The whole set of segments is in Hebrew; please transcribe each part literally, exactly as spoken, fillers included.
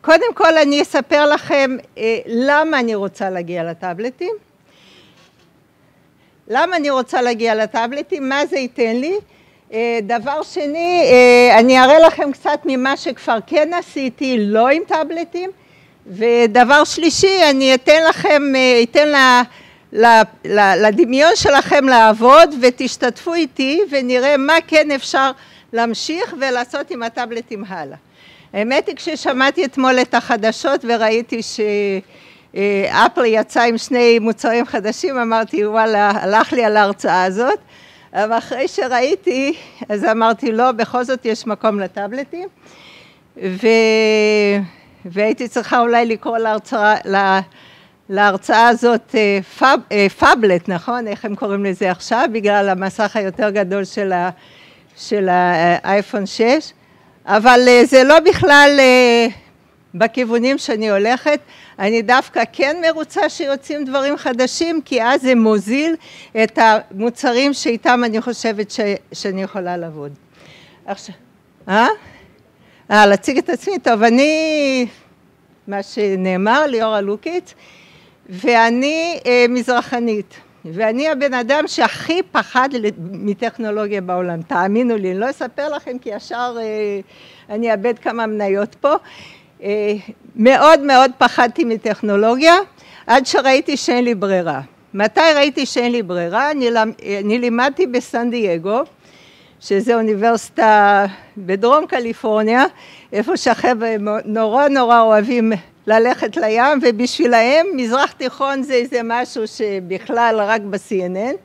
קודם כל אני אספר לכם אה, למה אני רוצה להגיע לטאבלטים. למה אני רוצה להגיע לטאבלטים, מה זה ייתן לי. אה, דבר שני, אה, אני אראה לכם קצת ממה שכבר כן עשיתי, לא עם טאבלטים. ודבר שלישי, אני אתן לכם, אה, אתן לה, לה, לה, לדמיון שלכם לעבוד ותשתתפו איתי ונראה מה כן אפשר להמשיך ולעשות עם הטאבלטים הלאה. האמת היא כששמעתי אתמול את החדשות וראיתי שאפל יצא עם שני מוצרים חדשים, אמרתי וואלה, הלך לי על ההרצאה הזאת, אבל אחרי שראיתי אז אמרתי לא, בכל זאת יש מקום לטאבלטים, ו... והייתי צריכה אולי לקרוא להרצאה, לה... להרצאה הזאת פאב... פאבלט, נכון? איך הם קוראים לזה עכשיו? בגלל המסך היותר גדול של, ה... של האייפון שש. אבל זה לא בכלל בכיוונים שאני הולכת, אני דווקא כן מרוצה שיוצאים דברים חדשים, כי אז זה מוזיל את המוצרים שאיתם אני חושבת ש... שאני יכולה לעבוד. עכשיו, אה? אה, להציג את עצמי, טוב, אני, מה שנאמר, ליאורה לוקית, ואני אה, מזרחנית. ואני הבן אדם שהכי פחד מטכנולוגיה בעולם, תאמינו לי, אני לא אספר לכם כי ישר אני אאבד כמה מניות פה. מאוד מאוד פחדתי מטכנולוגיה, עד שראיתי שאין לי ברירה. מתי ראיתי שאין לי ברירה? אני, אני לימדתי בסן דייגו, שזה אוניברסיטה בדרום קליפורניה, איפה שהחבר'ה נורא נורא אוהבים ללכת לים, ובשבילהם מזרח תיכון זה איזה משהו שבכלל רק ב-סי אן אן.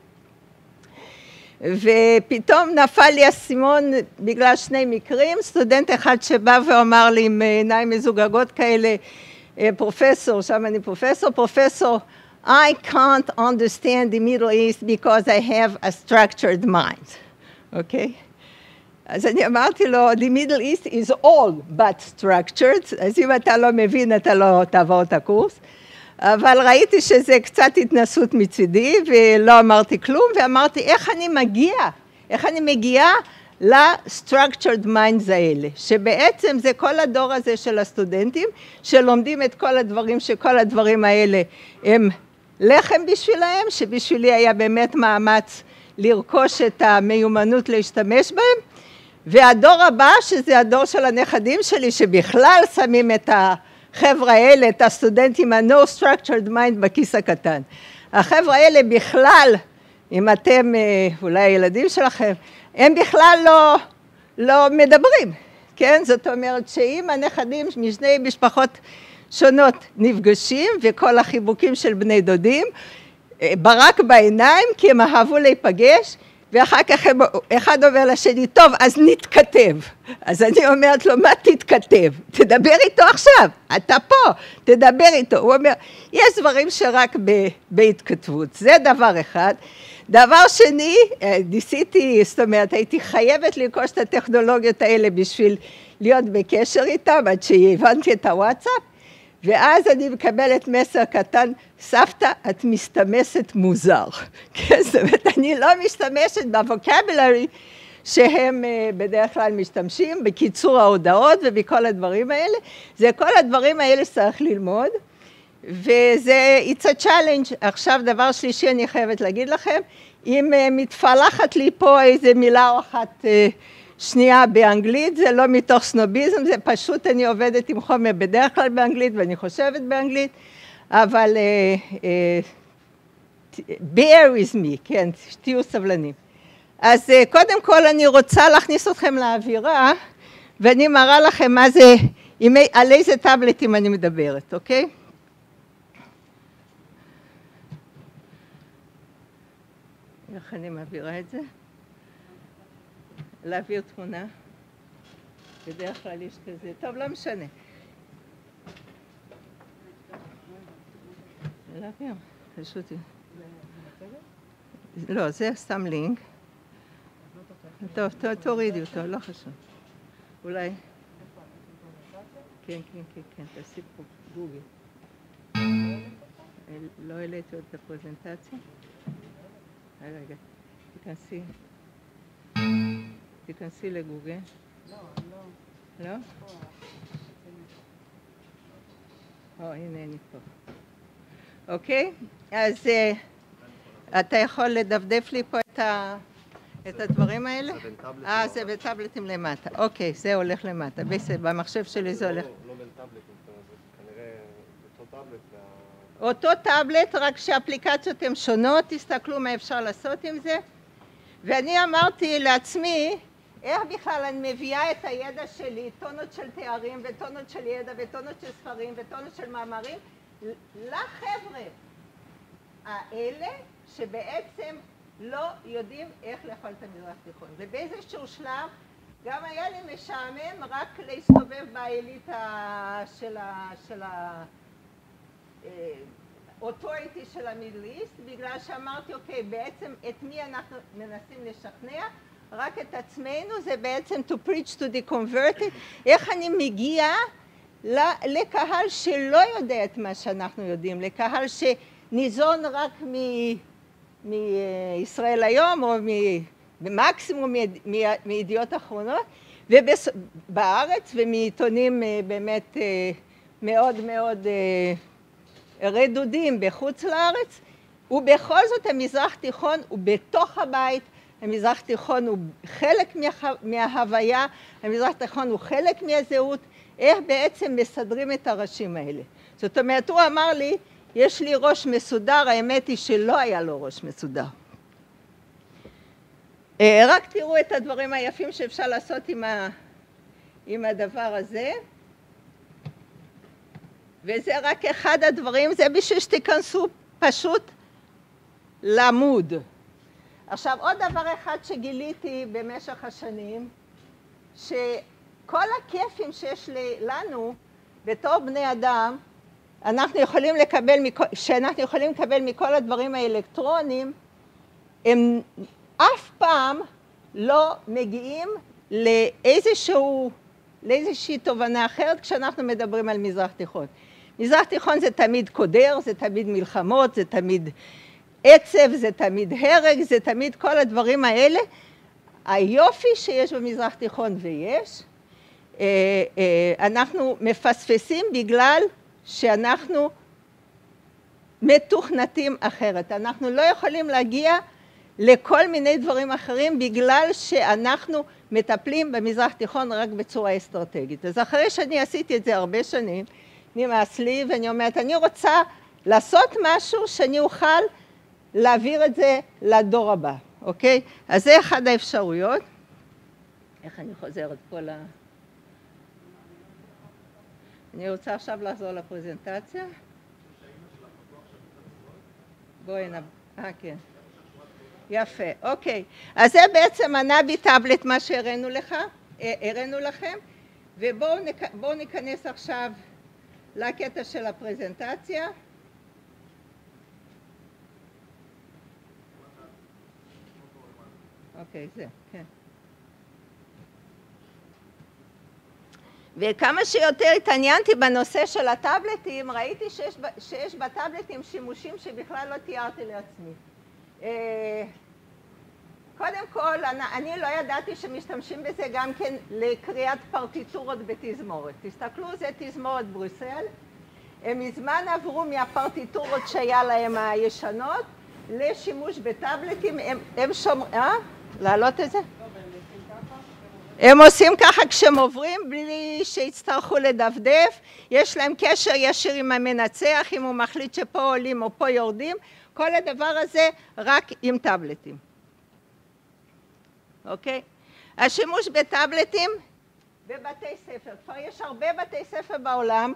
ופתאום נפל לי הסימון בגלל שני מקרים, סטודנט אחד שבא ואמר לי עם עיניים מזוגגות כאלה, פרופסור, שם אני פרופסור, פרופסור, I can't understand the Middle East because I have a structured mind. אוקיי? אז אני אמרתי לו, the Middle East is all but structured, אז אם אתה לא מבין, אתה לא תעבור את הקורס. אבל ראיתי שזה קצת התנסות מצידי, ולא אמרתי כלום, ואמרתי, איך אני מגיע? איך אני מגיעה ל-structured minds האלה? שבעצם זה כל הדור הזה של הסטודנטים, שלומדים את כל הדברים, שכל הדברים האלה הם לחם בשבילהם, שבשבילי היה באמת מאמץ לרכוש את המיומנות להשתמש בהם, והדור הבא, שזה הדור של הנכדים שלי, שבכלל שמים את החבר'ה האלה, את הסטודנטים ה-no structured mind בכיס הקטן. החבר'ה האלה בכלל, אם אתם, אולי הילדים שלכם, הם בכלל לא, לא מדברים, כן? זאת אומרת שאם הנכדים משני משפחות שונות נפגשים, וכל החיבוקים של בני דודים, ברק בעיניים, כי הם אהבו להיפגש, ואחר כך אחד אומר לשני, טוב, אז נתכתב. אז אני אומרת לו, מה תתכתב? תדבר איתו עכשיו, אתה פה, תדבר איתו. הוא אומר, יש דברים שרק בהתכתבות, זה דבר אחד. דבר שני, ניסיתי, זאת אומרת, הייתי חייבת לרכוש את הטכנולוגיות האלה בשביל להיות בקשר איתם, עד שהבנתי את הוואטסאפ, ואז אני מקבלת מסר קטן, סבתא, את מסתמשת מוזר. כן, זאת אומרת, אני לא משתמשת בווקבולרי שהם בדרך כלל משתמשים, בקיצור ההודעות ובכל הדברים האלה. זה כל הדברים האלה שצריך ללמוד, וזה, it's a challenge. עכשיו, דבר שלישי אני חייבת להגיד לכם, אם מתפלחת לי פה איזה מילה או אחת שנייה באנגלית, זה לא מתוך סנוביזם, זה פשוט אני עובדת עם חומר בדרך כלל באנגלית ואני חושבת באנגלית, אבל uh, uh, bear with me, כן, תהיו סבלנים. אז uh, קודם כל אני רוצה להכניס אתכם לאווירה, ואני מראה לכם מה זה, על איזה טאבלטים אני מדברת, אוקיי? איך אני מעבירה את זה? להעביר תמונה, בדרך כלל יש כזה, טוב, לא משנה. להעביר, פשוט. לא, זה סתם לינק. טוב, תורידי אותו, לא חשוב. אולי. כן, כן, כן, כן, תעשי פה גוגל. לא העליתי עוד את הפרזנטציה. רגע, תיכנסי. תיכנסי לגוגל. לא, לא. לא? או, הנה אני פה. אוקיי? אז uh, אתה יכול לדפדף לי פה את, ה, את הדברים האלה? זה בין טאבלטים. אה, זה בטאבלטים למטה. אוקיי, זה הולך למטה. בסדר, במחשב שלי זה הולך. לא, לא בין טאבלטים, זה כנראה אותו טאבלט. אותו טאבלט, רק שהאפליקציות הן שונות, תסתכלו מה אפשר לעשות עם זה. ואני אמרתי לעצמי, איך בכלל אני מביאה את הידע שלי, טונות של תארים וטונות של ידע וטונות של ספרים וטונות של מאמרים, לחבר'ה האלה שבעצם לא יודעים איך לאכול את המזרח תיכון. ובאיזשהו שלב גם היה לי משעמם רק להסתובב באליטה של ה... של ה... אוטוריטי של המידל איסט, בגלל שאמרתי, אוקיי, בעצם את מי אנחנו מנסים לשכנע? רק את עצמנו, זה בעצם to preach to the converted. איך אני מגיע לקהל שלא יודע את מה שאנחנו יודעים, לקהל שניזון רק מישראל היום, או במקסימום מידיעות אחרונות, ובארץ ומעיתונים באמת מאוד מאוד רדודים בחוץ לארץ, ובכל זאת המזרח תיכון הוא בתוך הבית, המזרח תיכון הוא חלק מה, מההוויה, המזרח תיכון הוא חלק מהזהות, איך בעצם מסדרים את הראשים האלה. זאת אומרת, הוא אמר לי, יש לי ראש מסודר, האמת היא שלא היה לו ראש מסודר. רק תראו את הדברים היפים שאפשר לעשות עם, ה, עם הדבר הזה. וזה רק אחד הדברים, זה בשביל שתיכנסו פשוט לעמוד. עכשיו, עוד דבר אחד שגיליתי במשך השנים, שכל הכיפים שיש לנו בתור בני אדם, אנחנו יכולים לקבל, שאנחנו יכולים לקבל מכל הדברים האלקטרוניים, הם אף פעם לא מגיעים לאיזשהו, לאיזושהי תובנה אחרת כשאנחנו מדברים על מזרח תיכון. מזרח תיכון זה תמיד קודר, זה תמיד מלחמות, זה תמיד עצב, זה תמיד הרג, זה תמיד כל הדברים האלה. היופי שיש במזרח תיכון, ויש, אנחנו מפספסים בגלל שאנחנו מתוכנתים אחרת. אנחנו לא יכולים להגיע לכל מיני דברים אחרים בגלל שאנחנו מטפלים במזרח תיכון רק בצורה אסטרטגית. אז אחרי שאני עשיתי את זה הרבה שנים, נמאס לי ואני אומרת, אני רוצה לעשות משהו שאני אוכל להעביר את זה לדור הבא, אוקיי? אז זה אחד האפשרויות. איך אני חוזרת פה ל... אני רוצה עכשיו לחזור לפרזנטציה. בואי נב... אה, כן. יפה, אוקיי. אז זה בעצם הנבי טאבלט, מה שהראינו לך, הראינו לכם, ובואו נק... בואו ניכנס עכשיו לקטע של הפרזנטציה. אוקיי, זה, כן. וכמה שיותר התעניינתי בנושא של הטאבלטים, ראיתי שיש, שיש בטאבלטים שימושים שבכלל לא תיארתי לעצמי. קודם כל, אני לא ידעתי שמשתמשים בזה גם כן לקריאת פרטיטורות בתזמורת. תסתכלו, זה תזמורת ברוסל. הם מזמן עברו מהפרטיטורות שהיה להם הישנות לשימוש בטאבלטים. הם, הם שומרים... אה? להעלות את זה? הם עושים ככה כשהם עוברים בלי שיצטרכו לדפדף. יש להם קשר ישיר עם המנצח, אם הוא מחליט שפה עולים או פה יורדים. כל הדבר הזה רק עם טאבלטים. אוקיי? השימוש בטאבלטים בבתי ספר. כבר יש הרבה בתי ספר בעולם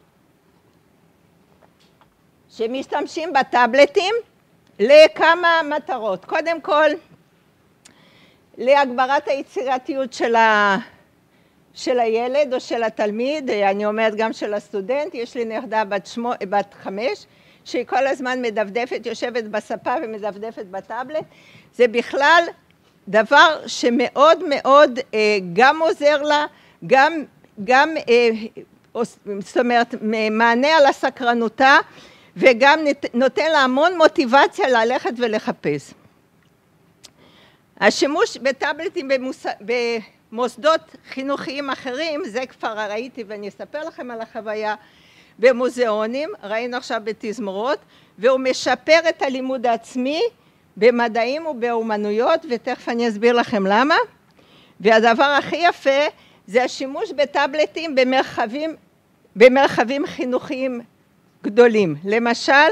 שמשתמשים בטאבלטים לכמה מטרות. קודם כל, להגברת היצירתיות של, ה... של הילד או של התלמיד, אני אומרת גם של הסטודנט. יש לי נכדה בת, שמו... בת חמש, שהיא כל הזמן מדפדפת, יושבת בספה ומדפדפת בטאבלט. זה בכלל דבר שמאוד מאוד אה, גם עוזר לה, גם, גם אה, זאת אומרת, מענה על הסקרנותה, וגם נותן לה המון מוטיבציה ללכת ולחפש. השימוש בטאבלטים במוס... במוסדות חינוכיים אחרים, זה כבר ראיתי ואני אספר לכם על החוויה, במוזיאונים, ראינו עכשיו בתזמורות, והוא משפר את הלימוד העצמי במדעים ובאומנויות, ותכף אני אסביר לכם למה. והדבר הכי יפה זה השימוש בטאבלטים במרחבים, במרחבים חינוכיים גדולים. למשל,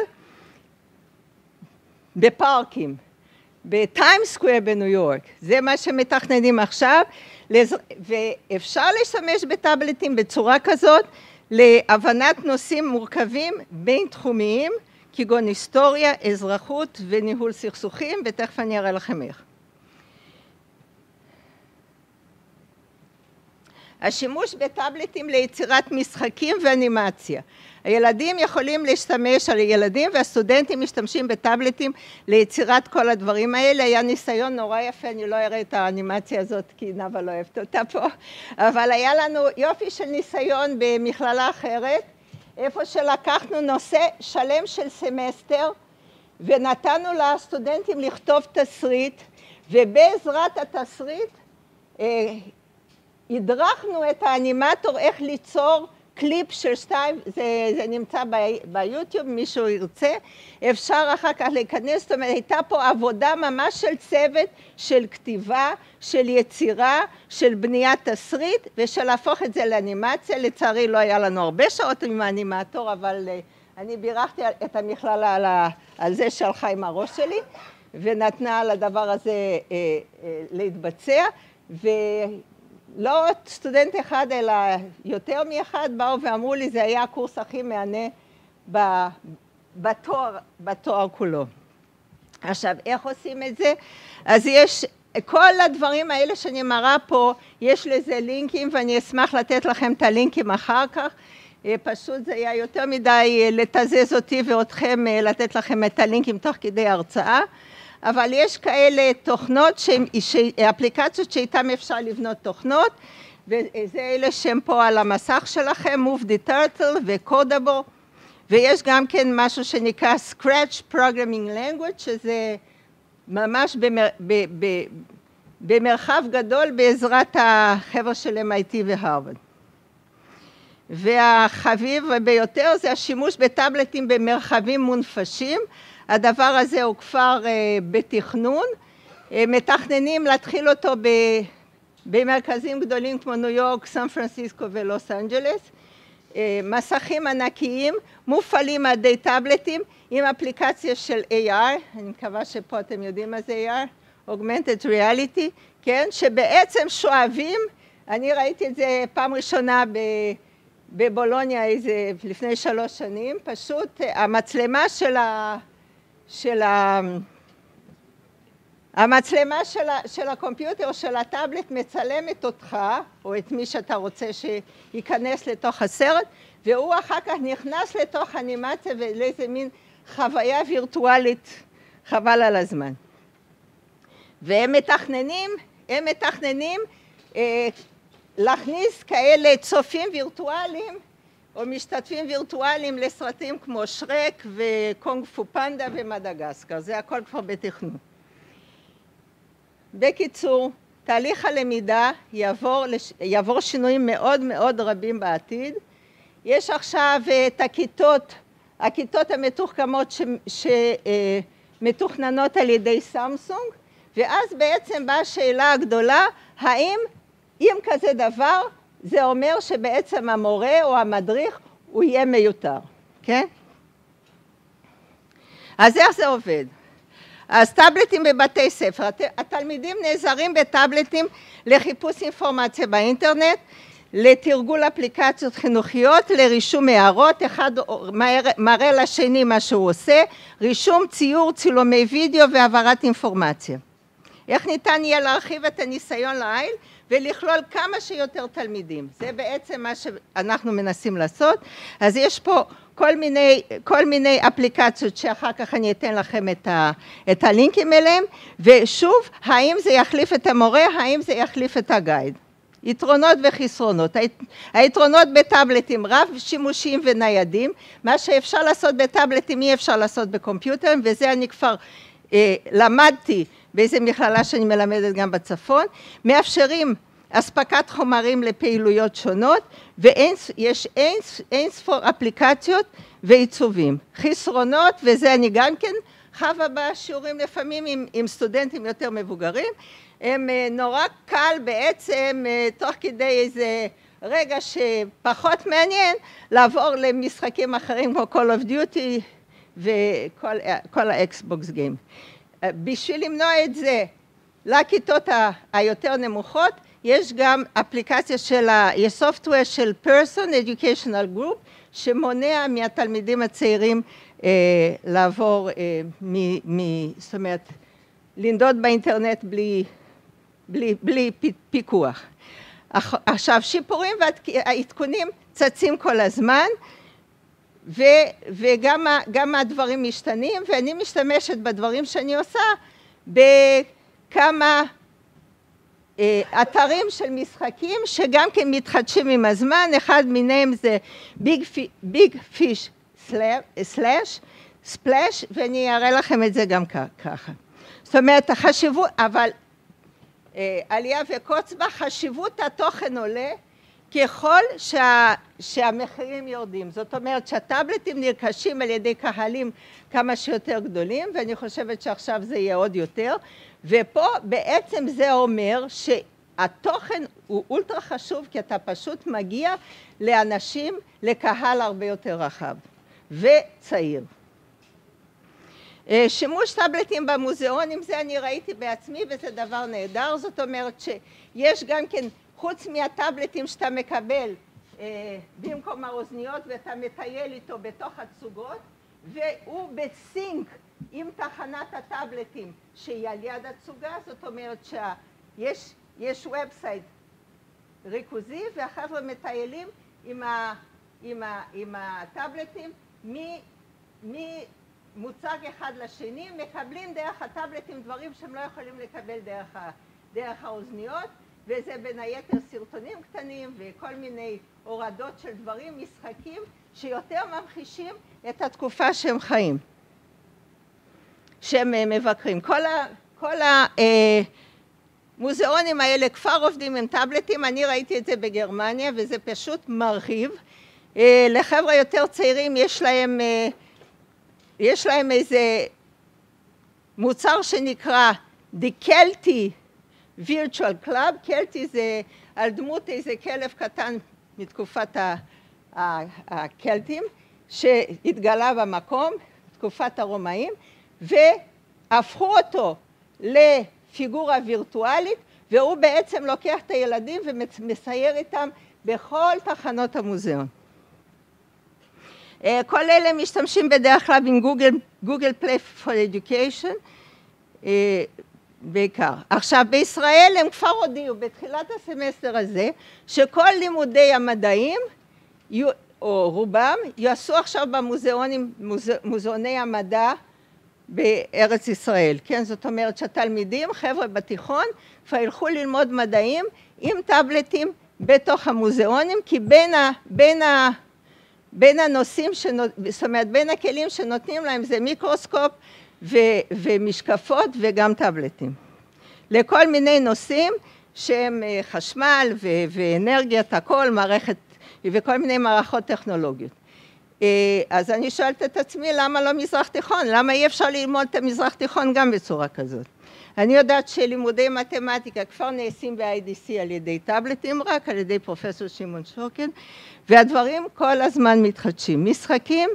בפארקים, בטיים סקוואר בניו יורק, זה מה שמתכננים עכשיו, ואפשר להשתמש בטאבלטים בצורה כזאת, להבנת נושאים מורכבים בין תחומיים, כגון היסטוריה, אזרחות וניהול סכסוכים, ותכף אני אראה לכם איך. השימוש בטאבלטים ליצירת משחקים ואנימציה. הילדים יכולים להשתמש, הילדים והסטודנטים משתמשים בטאבלטים ליצירת כל הדברים האלה. היה ניסיון נורא יפה, אני לא אראה את האנימציה הזאת כי נאוה לא אוהבת אותה פה, אבל היה לנו יופי של ניסיון במכללה אחרת, איפה שלקחנו נושא שלם של סמסטר ונתנו לסטודנטים לכתוב תסריט, ובעזרת התסריט אה, הדרכנו את האנימטור איך ליצור קליפ של שתיים, זה, זה נמצא ב, ביוטיוב, מישהו ירצה, אפשר אחר כך להיכנס, זאת אומרת, הייתה פה עבודה ממש של צוות, של כתיבה, של יצירה, של בניית תסריט, ושל להפוך את זה לאנימציה. לצערי לא היה לנו הרבה שעות עם האנימטור, אבל uh, אני בירכתי את המכללה על, ה, על זה שהלכה עם הראש שלי, ונתנה לדבר הזה uh, uh, להתבצע, ו... לא סטודנט אחד, אלא יותר מאחד באו ואמרו לי, זה היה הקורס הכי מהנה בתואר, בתואר כולו. עכשיו, איך עושים את זה? אז יש, כל הדברים האלה שאני מראה פה, יש לזה לינקים, ואני אשמח לתת לכם את הלינקים אחר כך. פשוט זה היה יותר מדי לתזז אותי ואתכם, לתת לכם את הלינקים תוך כדי הרצאה. אבל יש כאלה תוכנות, אפליקציות שאיתן אפשר לבנות תוכנות, וזה אלה שהם פה על המסך שלכם, Move the Turtle ו-Codable, ויש גם כן משהו שנקרא Scratch Programming Language, שזה ממש במר, ב, ב, במרחב גדול בעזרת החבר'ה של אם איי טי והרווארד. והחביב ביותר זה השימוש בטאבלטים במרחבים מונפשים, הדבר הזה הוא כבר uh, בתכנון, uh, מתכננים להתחיל אותו ב, במרכזים גדולים כמו ניו יורק, סן פרנסיסקו ולוס אנג'לס, uh, מסכים ענקיים, מופעלים על ידי טאבלטים עם אפליקציה של איי אר, אני מקווה שפה אתם יודעים מה זה איי אר, Augmented Reality, כן, שבעצם שואבים, אני ראיתי את זה פעם ראשונה ב... בבולוניה איזה לפני שלוש שנים, פשוט המצלמה של ה... של ה... המצלמה של, ה... של הקומפיוטר או של הטאבלט מצלמת אותך, או את מי שאתה רוצה שייכנס לתוך הסרט, והוא אחר כך נכנס לתוך אנימציה ולאיזה מין חוויה וירטואלית, חבל על הזמן. והם מתכננים, הם מתכננים אה, להכניס כאלה צופים וירטואליים, או משתתפים וירטואליים לסרטים כמו שרק וקונג פו פנדה ומדגסקר, זה הכל כבר בתכנון. בקיצור, תהליך הלמידה יעבור, יעבור שינויים מאוד מאוד רבים בעתיד. יש עכשיו את הכיתות, הכיתות המתוחכמות שמתוכננות על ידי סמסונג, ואז בעצם באה השאלה הגדולה, האם אם כזה דבר, זה אומר שבעצם המורה או המדריך הוא יהיה מיותר, כן? אז איך זה עובד? אז טאבלטים בבתי ספר, התלמידים נעזרים בטאבלטים לחיפוש אינפורמציה באינטרנט, לתרגול אפליקציות חינוכיות, לרישום הערות, אחד מראה לשני מה שהוא עושה, רישום, ציור, צילומי וידאו והעברת אינפורמציה. איך ניתן יהיה להרחיב את הניסיון לעיל ולכלול כמה שיותר תלמידים? זה בעצם מה שאנחנו מנסים לעשות. אז יש פה כל מיני, כל מיני אפליקציות שאחר כך אני אתן לכם את, ה, את הלינקים אליהם, ושוב, האם זה יחליף את המורה, האם זה יחליף את הגייד? יתרונות וחסרונות. היתרונות בטאבלטים רב שימושיים וניידים, מה שאפשר לעשות בטאבלטים אי אפשר לעשות בקומפיוטרים, וזה אני כבר אה, למדתי באיזה מכללה שאני מלמדת גם בצפון, מאפשרים אספקת חומרים לפעילויות שונות, ויש אין, אין ספור אפליקציות ועיצובים. חסרונות, וזה אני גם כן חווה בשיעורים לפעמים עם, עם סטודנטים יותר מבוגרים, הם נורא קל בעצם, תוך כדי איזה רגע שפחות מעניין, לעבור למשחקים אחרים כמו Call of Duty וכל האקסבוקס גיים. בשביל למנוע את זה, לכיתות היותר נמוכות, יש גם אפליקציה של, יש software של Person Educational Group, שמונע מהתלמידים הצעירים אה, לעבור, אה, מ, מ, זאת אומרת, לנדוד באינטרנט בלי, בלי, בלי פיקוח. עכשיו, שיפורים והעדכונים צצים כל הזמן, ו, וגם גם הדברים משתנים, ואני משתמשת בדברים שאני עושה בכמה אה, אתרים של משחקים שגם כן מתחדשים עם הזמן. אחד מהם זה ביג, ביג פיש סלאש, ספלאש, ואני אראה לכם את זה גם ככה. זאת אומרת, החשיבות, אבל אה, עלייה וקוץ בה, חשיבות התוכן עולה ככל שה, שהמחירים יורדים. זאת אומרת שהטאבלטים נרכשים על ידי קהלים כמה שיותר גדולים, ואני חושבת שעכשיו זה יהיה עוד יותר, ופה בעצם זה אומר שהתוכן הוא אולטרה חשוב, כי אתה פשוט מגיע לאנשים, לקהל הרבה יותר רחב וצעיר. שימוש טאבלטים במוזיאונים, זה אני ראיתי בעצמי וזה דבר נהדר. זאת אומרת שיש גם כן, חוץ מהטאבלטים שאתה מקבל אה, במקום האוזניות ואתה מטייל איתו בתוך הצוגות, והוא בסינק עם תחנת הטאבלטים שהיא על יד הצוגה. זאת אומרת שיש יש ובסייט ריכוזי, והחבר'ה מטיילים עם, ה, עם, ה, עם הטאבלטים ממוצג אחד לשני, מקבלים דרך הטאבלטים דברים שהם לא יכולים לקבל דרך, ה, דרך האוזניות, וזה בין היתר סרטונים קטנים וכל מיני הורדות של דברים, משחקים שיותר ממחישים את התקופה שהם חיים, שהם מבקרים. כל, ה, כל המוזיאונים האלה כבר עובדים עם טאבלטים. אני ראיתי את זה בגרמניה וזה פשוט מרחיב. לחבר'ה יותר צעירים יש להם, יש להם איזה מוצר שנקרא דיקלטי וירטואל קלאב. קלטי זה על דמות איזה כלב קטן מתקופת הקלטים שהתגלה במקום, תקופת הרומאים, והפכו אותו לפיגורה וירטואלית, והוא בעצם לוקח את הילדים ומסייר איתם בכל תחנות המוזיאון. כל אלה משתמשים בדרך כלל עם גוגל, גוגל פליי פור אדיוקיישן, בעיקר. עכשיו, בישראל הם כבר הודיעו בתחילת הסמסטר הזה, שכל לימודי המדעים, או רובם, יעשו עכשיו במוזיאונים, מוזיאוני המדע בארץ ישראל. כן, זאת אומרת שהתלמידים, חבר'ה בתיכון, כבר ילכו ללמוד מדעים עם טאבלטים בתוך המוזיאונים, כי בין, ה, בין, ה, בין הנושאים, שנות, זאת אומרת, בין הכלים שנותנים להם זה מיקרוסקופ, ו, ומשקפות וגם טאבלטים. לכל מיני נושאים שהם חשמל ו, ואנרגיית הכל, מערכת וכל מיני מערכות טכנולוגיות. אז אני שואלת את עצמי, למה לא מזרח תיכון? למה אי אפשר ללמוד את המזרח תיכון גם בצורה כזאת? אני יודעת שלימודי מתמטיקה כבר נעשים ב-איי די סי על ידי טאבלטים, רק על ידי פרופסור שמעון שוקן, והדברים כל הזמן מתחדשים. משחקים,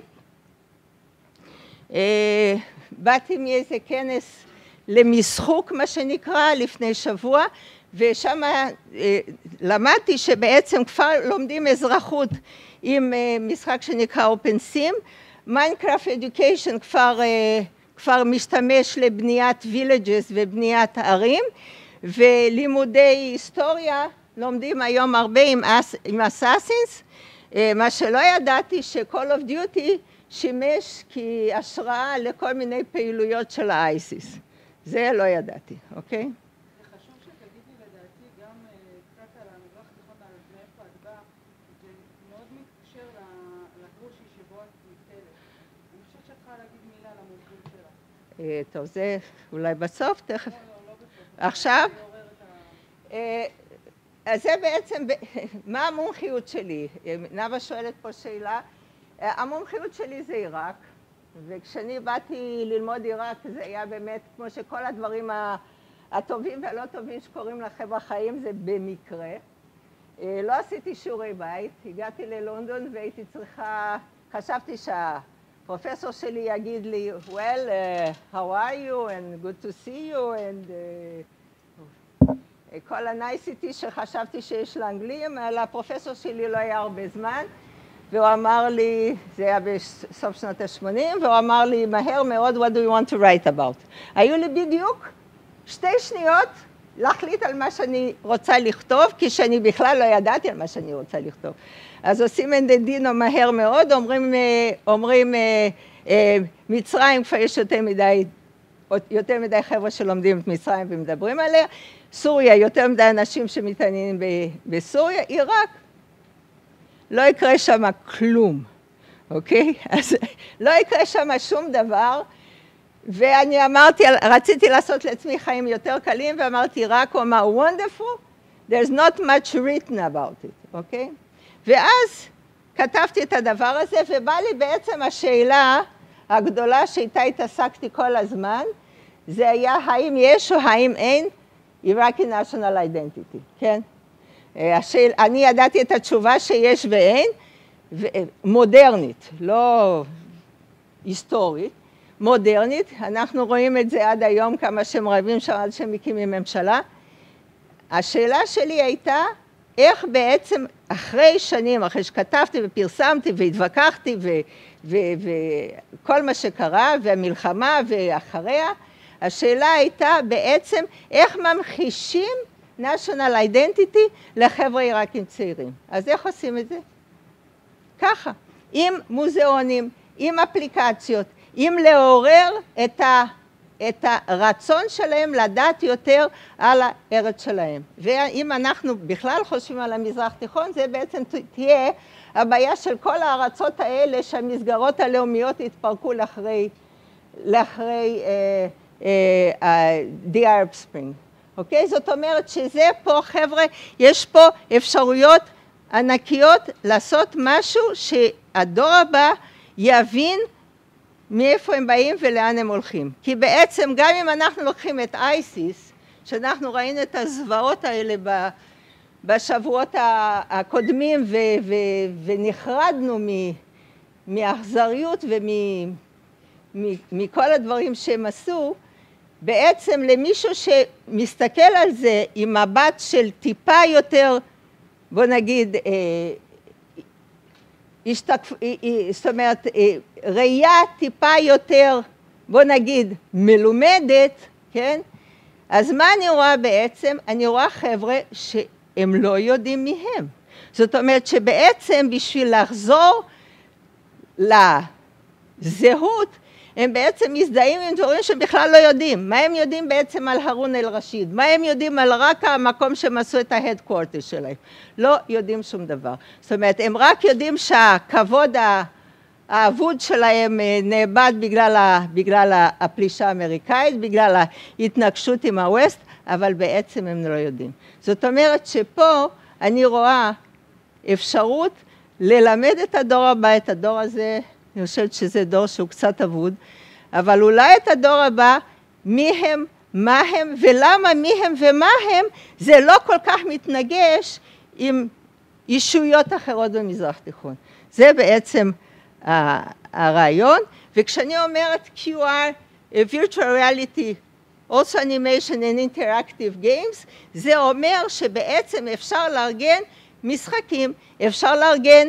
באתי מאיזה כנס למשחוק, מה שנקרא, לפני שבוע, ושם למדתי שבעצם כבר לומדים אזרחות עם משחק שנקרא אופן סים. מיינקראפט אדיוקיישן כבר, כבר משתמש לבניית villages ובניית ערים, ולימודי היסטוריה לומדים היום הרבה עם, עם אסאסינס, מה שלא ידעתי ש-Call of Duty שימש כהשראה לכל מיני פעילויות של האייסיס. זה לא ידעתי, אוקיי? זה חשוב שתגידי לדעתי גם קצת על המזרח התיכון, על מאיפה את באה, זה מאוד מתקשר לגרושי שבו את נתקלת. אני חושבת שאת צריכה להגיד מילה על המומחיות שלה. טוב, זה אולי בסוף, תכף. לא, לא, לא בסוף. עכשיו? אז זה בעצם, מה המומחיות שלי? נאוה שואלת פה שאלה. המומחיות שלי זה עיראק, וכשאני באתי ללמוד עיראק זה היה באמת כמו שכל הדברים הטובים והלא טובים שקורים לכם בחיים זה במקרה. לא עשיתי שיעורי בית, הגעתי ללונדון והייתי צריכה, חשבתי שהפרופסור שלי יגיד לי, well, uh, how are you and good to see you and uh, כל הנייסיטי שחשבתי שיש לאנגלים, לפרופסור שלי לא היה הרבה זמן, והוא אמר לי, זה היה בסוף שנות ה-שמונים, והוא אמר לי מהר מאוד, what do you want to write about? היו לי בדיוק שתי שניות להחליט על מה שאני רוצה לכתוב, כי שאני בכלל לא ידעתי על מה שאני רוצה לכתוב. אז עושים אנדדינו מהר מאוד, אומרים, אומרים מצרים, כבר יש יותר מדי, יותר מדי חבר'ה שלומדים את מצרים ומדברים עליה, סוריה, יותר מדי אנשים שמתעניינים בסוריה, עיראק, לא יקרה שם כלום, אוקיי? אז לא יקרה שם שום דבר, ואני אמרתי, רציתי לעשות לעצמי חיים יותר קלים, ואמרתי, רק הוא אמר, wonderful, there's not much written about it, אוקיי? ואז כתבתי את הדבר הזה, ובא לי בעצם השאלה הגדולה שאיתה התעסקתי כל הזמן, זה היה האם יש או האם אין Iraqi national identity, כן? השאל, אני ידעתי את התשובה שיש ואין, מודרנית, לא היסטורית, מודרנית, אנחנו רואים את זה עד היום כמה שהם רבים שם עד שהם מקימים ממשלה. השאלה שלי הייתה, איך בעצם אחרי שנים, אחרי שכתבתי ופרסמתי והתווכחתי וכל מה שקרה והמלחמה ואחריה, השאלה הייתה בעצם איך ממחישים national identity לחבר'ה עיראקים צעירים. אז איך עושים את זה? ככה, עם מוזיאונים, עם אפליקציות, עם לעורר את, ה, את הרצון שלהם לדעת יותר על הארץ שלהם. ואם אנחנו בכלל חושבים על המזרח תיכון, זה בעצם תהיה הבעיה של כל הארצות האלה שהמסגרות הלאומיות התפרקו לאחרי, לאחרי אה, אה, The Arab Spring. אוקיי? זאת אומרת שזה פה, חבר'ה, יש פה אפשרויות ענקיות לעשות משהו שהדור הבא יבין מאיפה הם באים ולאן הם הולכים. כי בעצם גם אם אנחנו לוקחים את אייסיס, שאנחנו ראינו את הזוועות האלה בשבועות הקודמים ונחרדנו מאכזריות ומכל הדברים שהם עשו, בעצם למישהו שמסתכל על זה עם מבט של טיפה יותר, בוא נגיד, השתקפ... זאת אומרת, ראייה טיפה יותר, בוא נגיד, מלומדת, כן? אז מה אני רואה בעצם? אני רואה חבר'ה שהם לא יודעים מי הם. זאת אומרת שבעצם בשביל לחזור לזהות, הם בעצם מזדהים עם דברים שהם בכלל לא יודעים. מה הם יודעים בעצם על הרון אל-רשיד? מה הם יודעים על רק המקום שהם עשו את ההדקוורטר שלהם? לא יודעים שום דבר. זאת אומרת, הם רק יודעים שהכבוד האבוד שלהם נאבד בגלל, ה, בגלל הפלישה האמריקאית, בגלל ההתנגשות עם הווסט, אבל בעצם הם לא יודעים. זאת אומרת שפה אני רואה אפשרות ללמד את הדור הבא, את הדור הזה, אני חושבת שזה דור שהוא קצת אבוד, אבל אולי את הדור הבא, מי הם, מה הם, ולמה מי הם ומה הם, זה לא כל כך מתנגש עם אישויות אחרות במזרח תיכון. זה בעצם הרעיון, וכשאני אומרת קיו אר, virtual reality, also animation and interactive games, זה אומר שבעצם אפשר לארגן משחקים, אפשר לארגן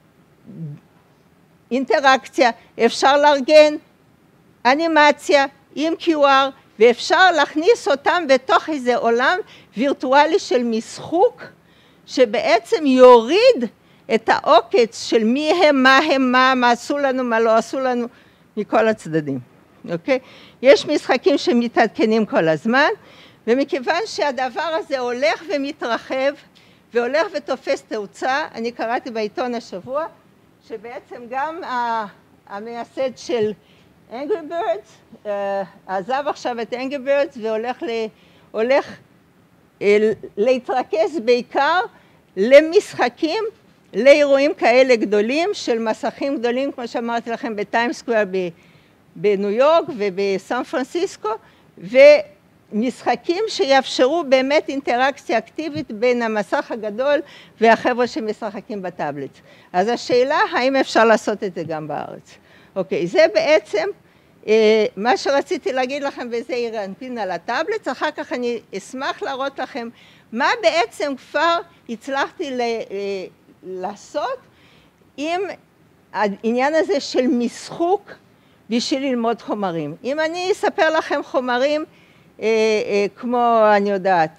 אינטראקציה, אפשר לארגן אנימציה עם קיו אר, ואפשר להכניס אותם בתוך איזה עולם וירטואלי של משחוק, שבעצם יוריד את העוקץ של מי הם, מה הם, מה, מה עשו לנו, מה לא עשו לנו, מכל הצדדים. אוקיי? יש משחקים שמתעדכנים כל הזמן, ומכיוון שהדבר הזה הולך ומתרחב, והולך ותופס תאוצה, אני קראתי בעיתון השבוע, שבעצם גם המייסד של Angry Birds, עזב עכשיו את Angry Birds והולך ל... הולך להתרכז בעיקר למשחקים, לאירועים כאלה גדולים של מסכים גדולים, כמו שאמרתי לכם, בטיים סקוואר בניו יורק ובסן פרנסיסקו, ומשחקים שיאפשרו באמת אינטראקציה אקטיבית בין המסך הגדול והחבר'ה שמשחקים בטאבלט. אז השאלה, האם אפשר לעשות את זה גם בארץ? אוקיי, זה בעצם מה שרציתי להגיד לכם, וזה ירנפין על הטאבלט. אחר כך אני אשמח להראות לכם מה בעצם כבר הצלחתי לעשות עם העניין הזה של משחוק בשביל ללמוד חומרים. אם אני אספר לכם חומרים כמו, אני יודעת,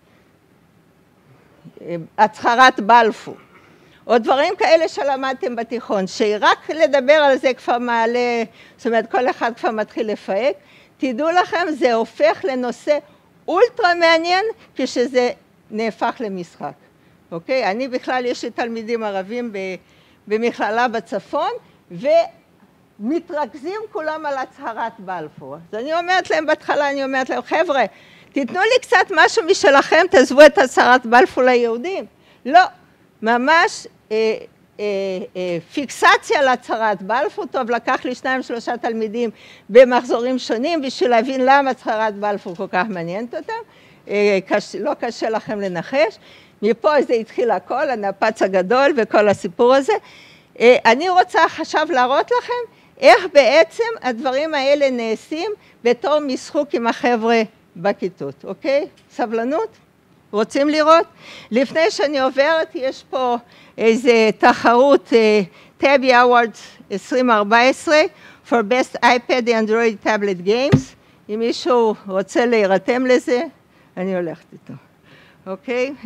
הצהרת בלפור, או דברים כאלה שלמדתם בתיכון, שרק לדבר על זה כבר מעלה, זאת אומרת, כל אחד כבר מתחיל לפהק, תדעו לכם, זה הופך לנושא אולטרה מעניין, כשזה נהפך למשחק. אוקיי? אני בכלל, יש לי תלמידים ערבים במכללה בצפון, ומתרכזים כולם על הצהרת בלפור. אז אני אומרת להם, בהתחלה אני אומרת להם, חבר'ה, תיתנו לי קצת משהו משלכם, תעזבו את הצהרת בלפור ליהודים. לא. ממש אה, אה, אה, פיקסציה להצהרת בלפור. טוב, לקח לי שניים שלושה תלמידים במחזורים שונים בשביל להבין למה הצהרת בלפור כל כך מעניינת אותם. אה, קש, לא קשה לכם לנחש. מפה זה התחיל הכל, הנפץ הגדול וכל הסיפור הזה. אה, אני רוצה עכשיו להראות לכם איך בעצם הדברים האלה נעשים בתור משחוק עם החבר'ה בכיתות. אוקיי? סבלנות? רוצים לראות? לפני שאני עוברת, יש פה איזה תחרות, טאבי Awards עשרים ארבע עשרה, for best iPad and Android tablet games. אם מישהו רוצה להירתם לזה, אני הולכת איתו. אוקיי?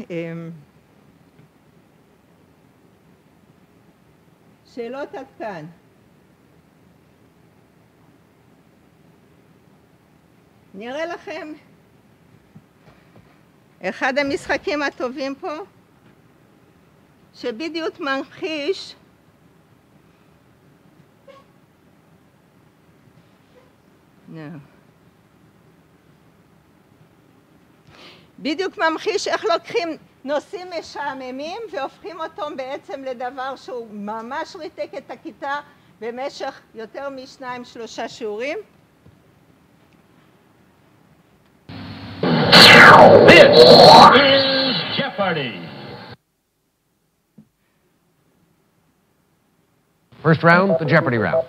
שאלות עד כאן. נראה לכם אחד המשחקים הטובים פה, שבדיוק ממחיש no. בדיוק ממחיש איך לוקחים נושאים משעממים והופכים אותם בעצם לדבר שהוא ממש ריתק את הכיתה במשך יותר משניים שלושה שיעורים. This is Jeopardy! First round, the Jeopardy round.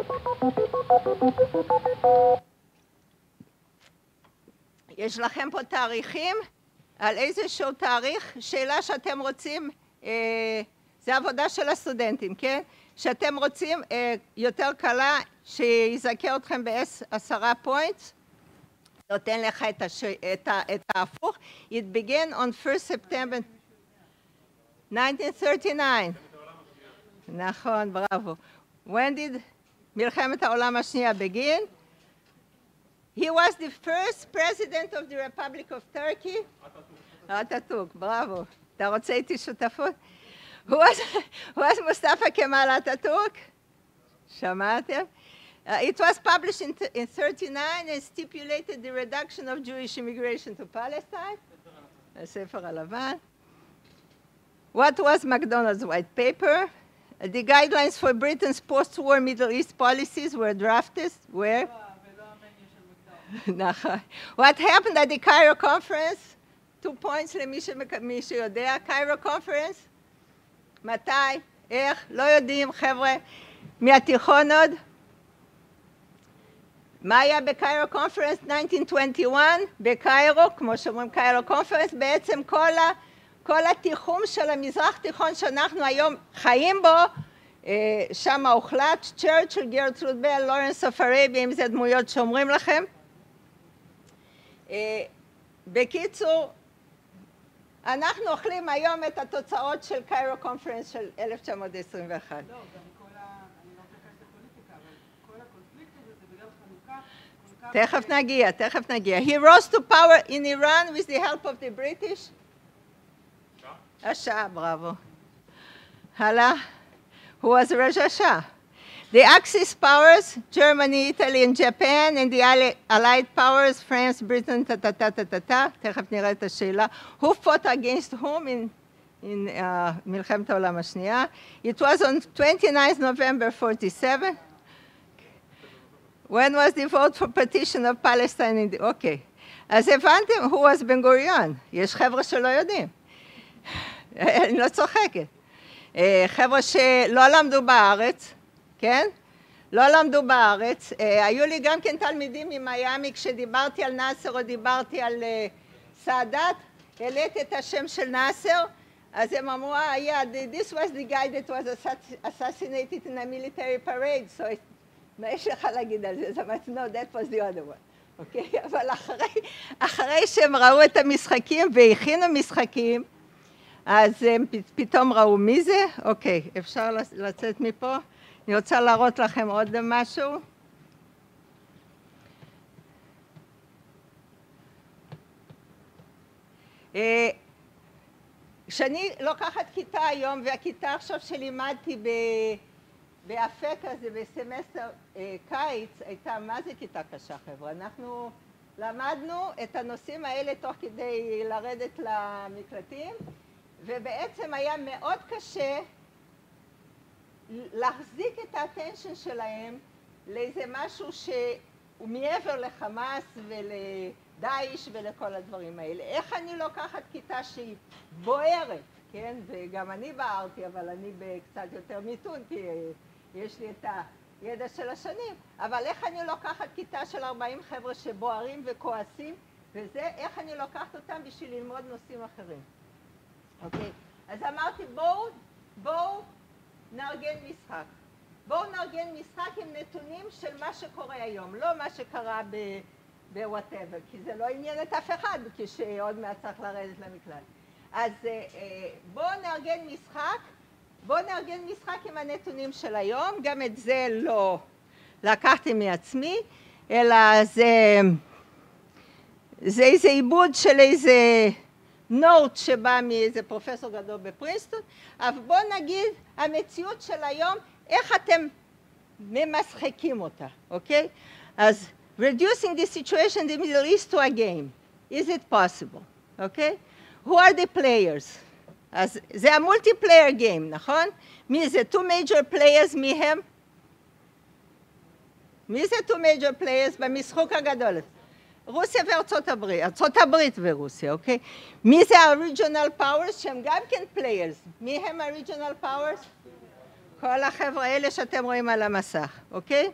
יש לכם פה תאריכים, על איזשהו תאריך, שאלה שאתם רוצים, אה, זה עבודה של הסטודנטים, כן? שאתם רוצים אה, יותר קלה, שיזכה אתכם בעשרה פוינטס, נותן לך את, הש... את, ה... את ההפוך. It began on first September nineteen thirty-nine. נכון, בראבו. When did מלחמת העולם השנייה begin? He was the first president of the Republic of Turkey. אטאטורק, בראבו. אתה רוצה איתי שותפות? Who was, who was Mustafa Kemal Atatürk? שמעתם? Uh, it was published in, in thirty-nine and stipulated the reduction of Jewish immigration to Palestine. הספר הלבן. What was McDonald's white paper? Uh, the guidelines for Britain's post-war Middle East policies were drafted. Where? What happened at the Cairo conference? Two points למי שיודע. Cairo conference? מתי? איך? לא יודעים, חבר'ה. מהתיכון עוד? מה היה בקיירו קונפרנס nineteen twenty-one? בקיירו, כמו שאומרים קיירו קונפרנס, בעצם כל, ה, כל התיחום של המזרח תיכון שאנחנו היום חיים בו, שם הוחלט, צ'רצ'יל, גרטרוד בל, לורנס אוף ארביה, אם זה דמויות שאומרים לכם. בקיצור, אנחנו אוכלים היום את התוצאות של קיירו קונפרנס של אלף תשע מאות עשרים ואחת. לא, גם כל ה... אני לא מתייחסת לפוליטיקה, אבל כל הקונפליקט הזה זה בגלל חנוכה. תכף נגיע, תכף נגיע. He rose to power in Iran with the help of the British. השאה, בראבו. הלאה. Who was Raja Shah? The Axis powers, Germany, Italy and Japan, and the allied powers, France, Britain, ta ta ta ta ta ta, תכף נראה את השאלה. Who fought against whom in, in uh, מלחמת העולם השנייה? It was on twenty-ninth November forty-seven. When was the vote for partition of Palestine in the... אוקיי. אז הבנתם, who was בן גוריון? יש חבר'ה שלא יודעים. אני לא צוחקת. חבר'ה שלא למדו בארץ, כן? לא למדו בארץ. היו לי גם כן תלמידים ממיימי, כשדיברתי על נאסר או דיברתי על סאדאת, העליתי את השם של נאסר, אז הם אמרו, yeah, this was the guy that was assassinated in a military parade, so מה יש לך להגיד על זה? אז אמרתי, no, that was the other one. אוקיי? אבל אחרי, אחרי שהם ראו את המשחקים והכינו משחקים, אז הם פתאום ראו מי זה. אוקיי, אפשר לצאת מפה. אני רוצה להראות לכם עוד משהו. כשאני לוקחת כיתה היום, והכיתה עכשיו שלימדתי באפק הזה, בסמסטר קיץ, הייתה, מה זה כיתה קשה, חבר'ה? אנחנו למדנו את הנושאים האלה תוך כדי לרדת למקלטים, ובעצם היה מאוד קשה להחזיק את האטנשן שלהם לאיזה משהו שהוא מעבר לחמאס ולדאעש ולכל הדברים האלה. איך אני לוקחת כיתה שהיא בוערת, כן? וגם אני בערתי, אבל אני בקצת יותר מיתון, כי יש לי את הידע של השנים. אבל איך אני לוקחת כיתה של ארבעים חבר'ה שבוערים וכועסים, וזה איך אני לוקחת אותם בשביל ללמוד נושאים אחרים. אוקיי? אז אמרתי, בואו, בואו נארגן משחק. בואו נארגן משחק עם נתונים של מה שקורה היום, לא מה שקרה ב-whatever, כי זה לא עניין את אף אחד, כשעוד מעט צריך לרדת למקלט. אז בואו נארגן משחק, בואו נארגן משחק עם הנתונים של היום, גם את זה לא לקחתי מעצמי, אלא זה, זה איזה עיבוד של איזה נוט שבא מאיזה פרופסור גדול בפרינסטון, אבל בואו נגיד, המציאות של היום, איך אתם ממשחקים אותה, אוקיי? אז, reducing the situation in the Middle East to a game, is it possible, אוקיי? Who are the players? אז זה המולטיפלייר גיים, נכון? מי זה? two major players, מי הם? מי זה two major players במשחק הגדול? רוסיה וארצות הברית, ארצות הברית ורוסיה, אוקיי? מי זה ה-regional powers שהם גם כן players? מי הם ה-regional powers? כל החבר'ה האלה שאתם רואים על המסך, אוקיי?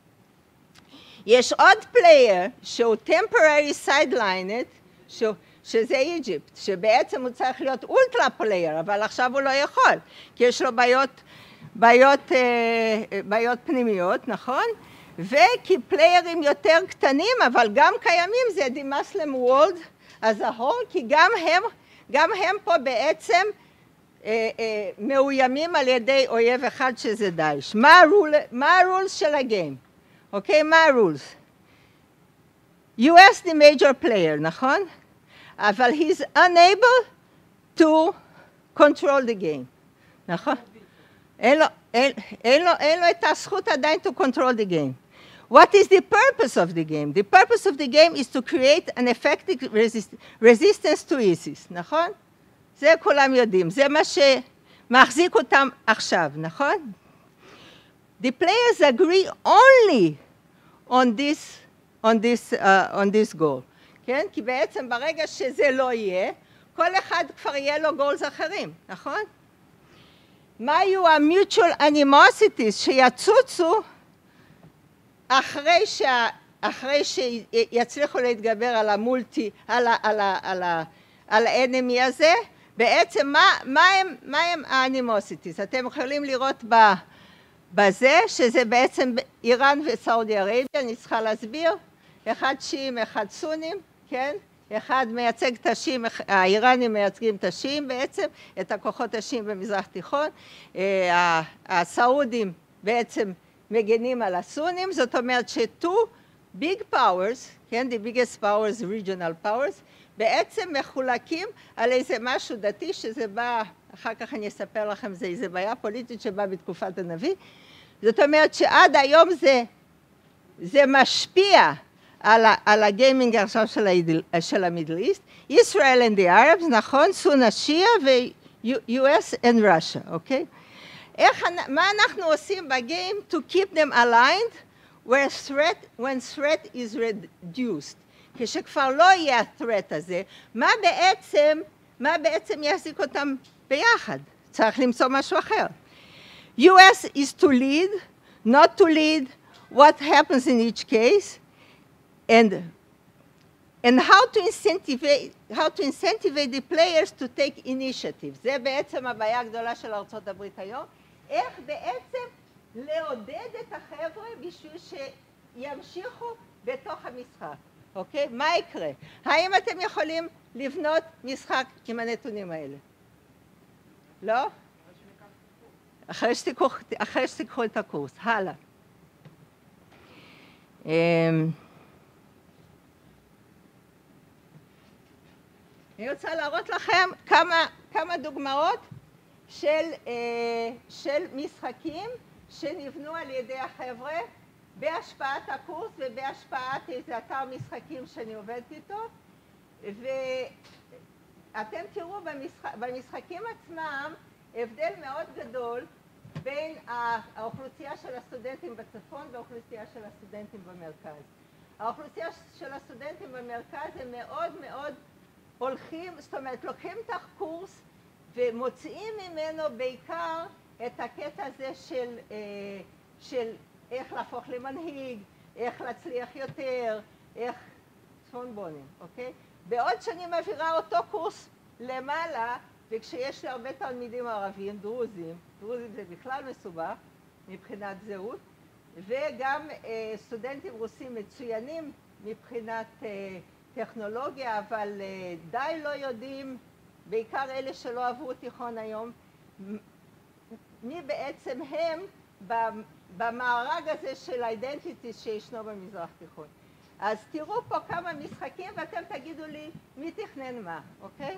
יש עוד פלייר שהוא temporary sidelined, שהוא, שזה איג'יפט, שבעצם הוא צריך להיות אולטרה פלייר, אבל עכשיו הוא לא יכול, כי יש לו בעיות, בעיות, בעיות פנימיות, נכון? וכי פליירים יותר קטנים, אבל גם קיימים, זה the Muslim world as a whole, כי גם הם, גם הם פה בעצם אה, אה, מאוימים על ידי אויב אחד שזה דאעש. מה הרול, מה הרולס של הגיים? אוקיי, מה הרולס? U S the major player, נכון? אבל he's unable to control the game, נכון? אין לו, אין, אין לו, אין לו את הזכות עדיין to control the game. What is the purpose of the game? The purpose of the game is to create an effective resist, resistance to ISIS, נכון? זה כולם יודעים, זה מה שמחזיק אותם עכשיו, נכון? The players agree only on this, on this, uh, on this goal, כן? כי בעצם ברגע שזה לא יהיה, כל אחד כבר יהיה לו goals אחרים, נכון? מה יהיו ה-mutual animosities שיצוצו אחרי, שה, אחרי שיצליחו להתגבר על המולטי, על, ה, על, ה, על, ה, על האנמי הזה? בעצם מה, מה הם, מה הם ה-animosities? אתם יכולים לראות ב, בזה, שזה בעצם איראן וסעודיה ערביה, אני צריכה להסביר, אחד שיעים, אחד סונים, כן? אחד מייצג את השיעים, האיראנים מייצגים את השיעים בעצם, את הכוחות השיעים במזרח תיכון, הסעודים בעצם מגנים על הסונים, זאת אומרת ש-two big powers, כן, the biggest powers, regional powers, בעצם מחולקים על איזה משהו דתי שזה בא, אחר כך אני אספר לכם, זה איזה בעיה פוליטית שבאה בתקופת הנביא, זאת אומרת שעד היום זה, זה משפיע על, ה, על הגיימינג עכשיו של, הידל, של המידל איסט. ישראל and the Arabs, נכון? סונה שיעה ו-U S and Russia, אוקיי? איך, מה אנחנו עושים בגיים to keep them aligned where threat, when threat is reduced? כשכבר לא יהיה ה-threat הזה, מה בעצם, מה בעצם יחזיק אותם ביחד? צריך למצוא משהו אחר. U S is to lead, not to lead, what happens in each case, and, and how to incentivize, how to incentivize the players to take initiative. זה בעצם הבעיה הגדולה של ארצות הברית היום. איך בעצם לעודד את החבר'ה בשביל שימשיכו בתוך המשחק, אוקיי? מה יקרה? האם אתם יכולים לבנות משחק עם הנתונים האלה? לא? אחרי שתיקחו, אחרי שתיקחו את הקורס. הלאה. אני רוצה להראות לכם כמה, כמה דוגמאות של, של משחקים שנבנו על ידי החבר'ה בהשפעת הקורס ובהשפעת איזה אתר משחקים שאני עובדת איתו. ואתם תראו במשחק, במשחקים עצמם הבדל מאוד גדול בין האוכלוסייה של הסטודנטים בצפון והאוכלוסייה של הסטודנטים במרכז. האוכלוסייה של הסטודנטים במרכז הם מאוד מאוד הולכים, זאת אומרת, לוקחים את הקורס ומוציאים ממנו בעיקר את הקטע הזה של, של איך להפוך למנהיג, איך להצליח יותר, איך צפונבונים, אוקיי? בעוד שאני מעבירה אותו קורס למעלה, וכשיש לי הרבה תלמידים ערבים, דרוזים, דרוזים זה בכלל מסובך מבחינת זהות, וגם אה, סטודנטים רוסים מצוינים מבחינת אה, טכנולוגיה, אבל אה, די לא יודעים, בעיקר אלה שלא עברו תיכון היום, מי בעצם הם במארג הזה של אידנטיטי שישנו במזרח תיכון. אז תראו פה כמה משחקים ואתם תגידו לי מי תכנן מה, אוקיי?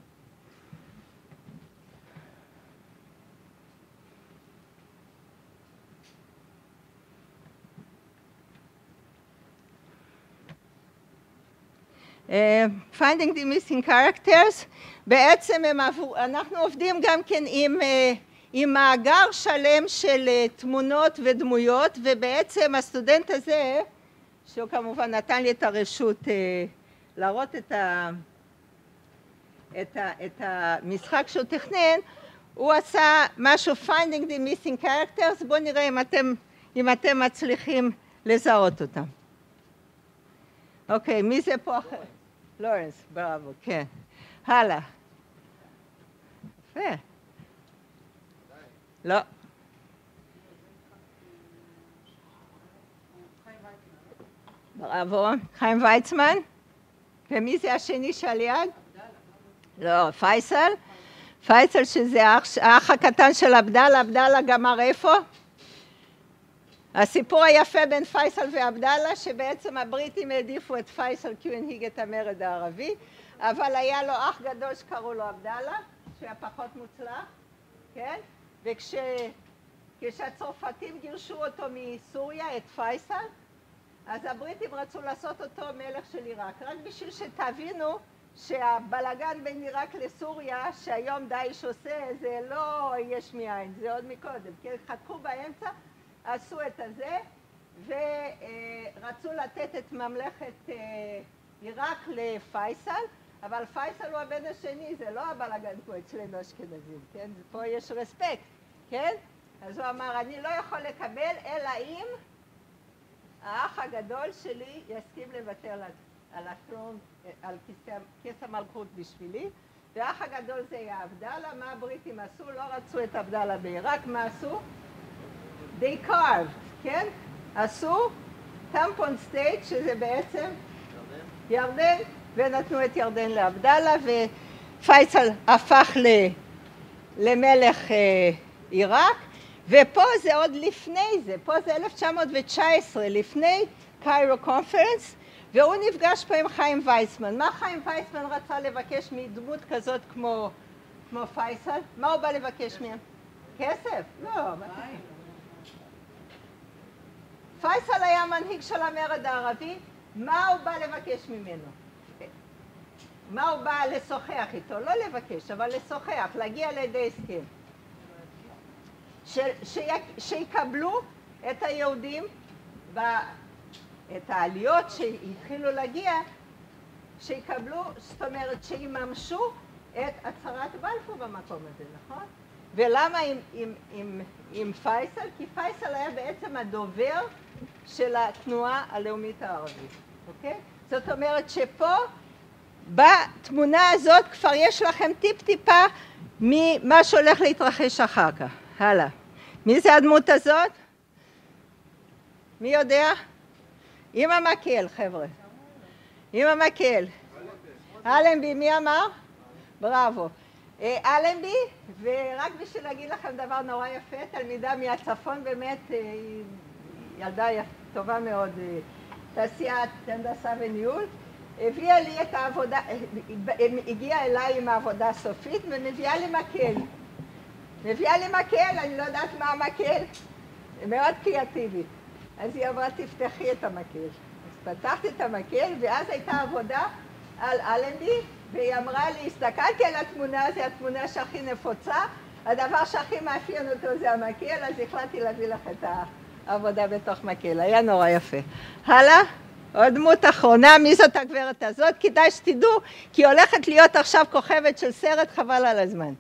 Uh, finding the missing characters, בעצם הם עבור, אנחנו עובדים גם כן עם, uh, עם מאגר שלם של uh, תמונות ודמויות, ובעצם הסטודנט הזה, שהוא כמובן נתן לי את הרשות uh, להראות את, ה, את, ה, את המשחק שהוא תכנן, הוא עשה משהו finding the missing characters, בואו נראה אם אתם, אם אתם מצליחים לזהות אותם. אוקיי, מי זה פה אחר? לורנס, בראבו, כן. הלאה. יפה. לא. בראבו, חיים ויצמן. ומי זה השני שעל יד? לא, פייסל. פייסל שזה האח הקטן של עבדאללה. עבדאללה גמר איפה? הסיפור היפה בין פייסל ועבדאללה, שבעצם הבריטים העדיפו את פייסל כי הוא הנהיג את המרד הערבי, אבל היה לו אח גדול שקראו לו עבדאללה, שהיה פחות מוצלח, כן? וכשהצרפתים גירשו אותו מסוריה, את פייסל, אז הבריטים רצו לעשות אותו מלך של עיראק, רק בשביל שתבינו שהבלגן בין עיראק לסוריה, שהיום דאעש עושה, זה לא יש מאין, זה עוד מקודם, כי חתכו באמצע, עשו את הזה, ורצו לתת את ממלכת עיראק לפייסל, אבל פייסל הוא הבן השני, זה לא הבלגן כמו אצלנו אשכנזים, כן? פה יש רספקט, כן? אז הוא אמר, אני לא יכול לקבל, אלא אם האח הגדול שלי יסכים לוותר על הטרון, על כס המלכות בשבילי, והאח הגדול זה היה עבדאללה. מה הבריטים עשו? לא רצו את עבדאללה בעיראק, מה עשו? they carved, כן? עשו טמפון סטייט, שזה בעצם ירדן, ירדן, ונתנו את ירדן לעבדאללה, ופייסל הפך ל, למלך אה, עיראק, ופה זה עוד לפני זה, פה זה אלף תשע מאות תשע עשרה, לפני קיירו קונפרנס, והוא נפגש פה עם חיים ויצמן. מה חיים ויצמן רצה לבקש מדמות כזאת כמו, כמו פייסל? מה הוא בא לבקש מהם? כסף? לא. פייסל היה מנהיג של המרד הערבי, מה הוא בא לבקש ממנו? מה הוא בא לשוחח איתו? לא לבקש, אבל לשוחח, להגיע לידי הסכם. שיקבלו את היהודים, את העליות שהתחילו להגיע, שיקבלו, זאת אומרת, שיממשו את הצהרת בלפור במקום הזה, נכון? ולמה עם, עם, עם, עם פייסל? כי פייסל היה בעצם הדובר של התנועה הלאומית הערבית, אוקיי? זאת אומרת שפה, בתמונה הזאת כבר יש לכם טיפ-טיפה ממה שהולך להתרחש אחר כך. הלאה. מי זה הדמות הזאת? מי יודע? עם המקל, חבר'ה. עם המקל. אלנבי, מי אמר? בראבו. אלנבי, ורק בשביל להגיד לכם דבר נורא יפה, תלמידה מהצפון באמת, היא ילדה טובה מאוד, תעשיית הנדסה וניהול, הביאה לי את העבודה, הגיעה אליי עם העבודה הסופית ומביאה לי מקל. מביאה לי מקל, אני לא יודעת מה המקל, מאוד קריאטיבית. אז היא אמרה, תפתחי את המקל. אז פתחתי את המקל, ואז הייתה עבודה על אלנבי, והיא אמרה לי, הסתכלתי על התמונה, זו התמונה שהכי נפוצה, הדבר שהכי מאפיין אותו זה המקל, אז החלטתי להביא לך את העבודה בתוך מקל. היה נורא יפה. הלאה, עוד דמות אחרונה, מי זאת הגברת הזאת? כדאי שתדעו, כי היא הולכת להיות עכשיו כוכבת של סרט, חבל על הזמן.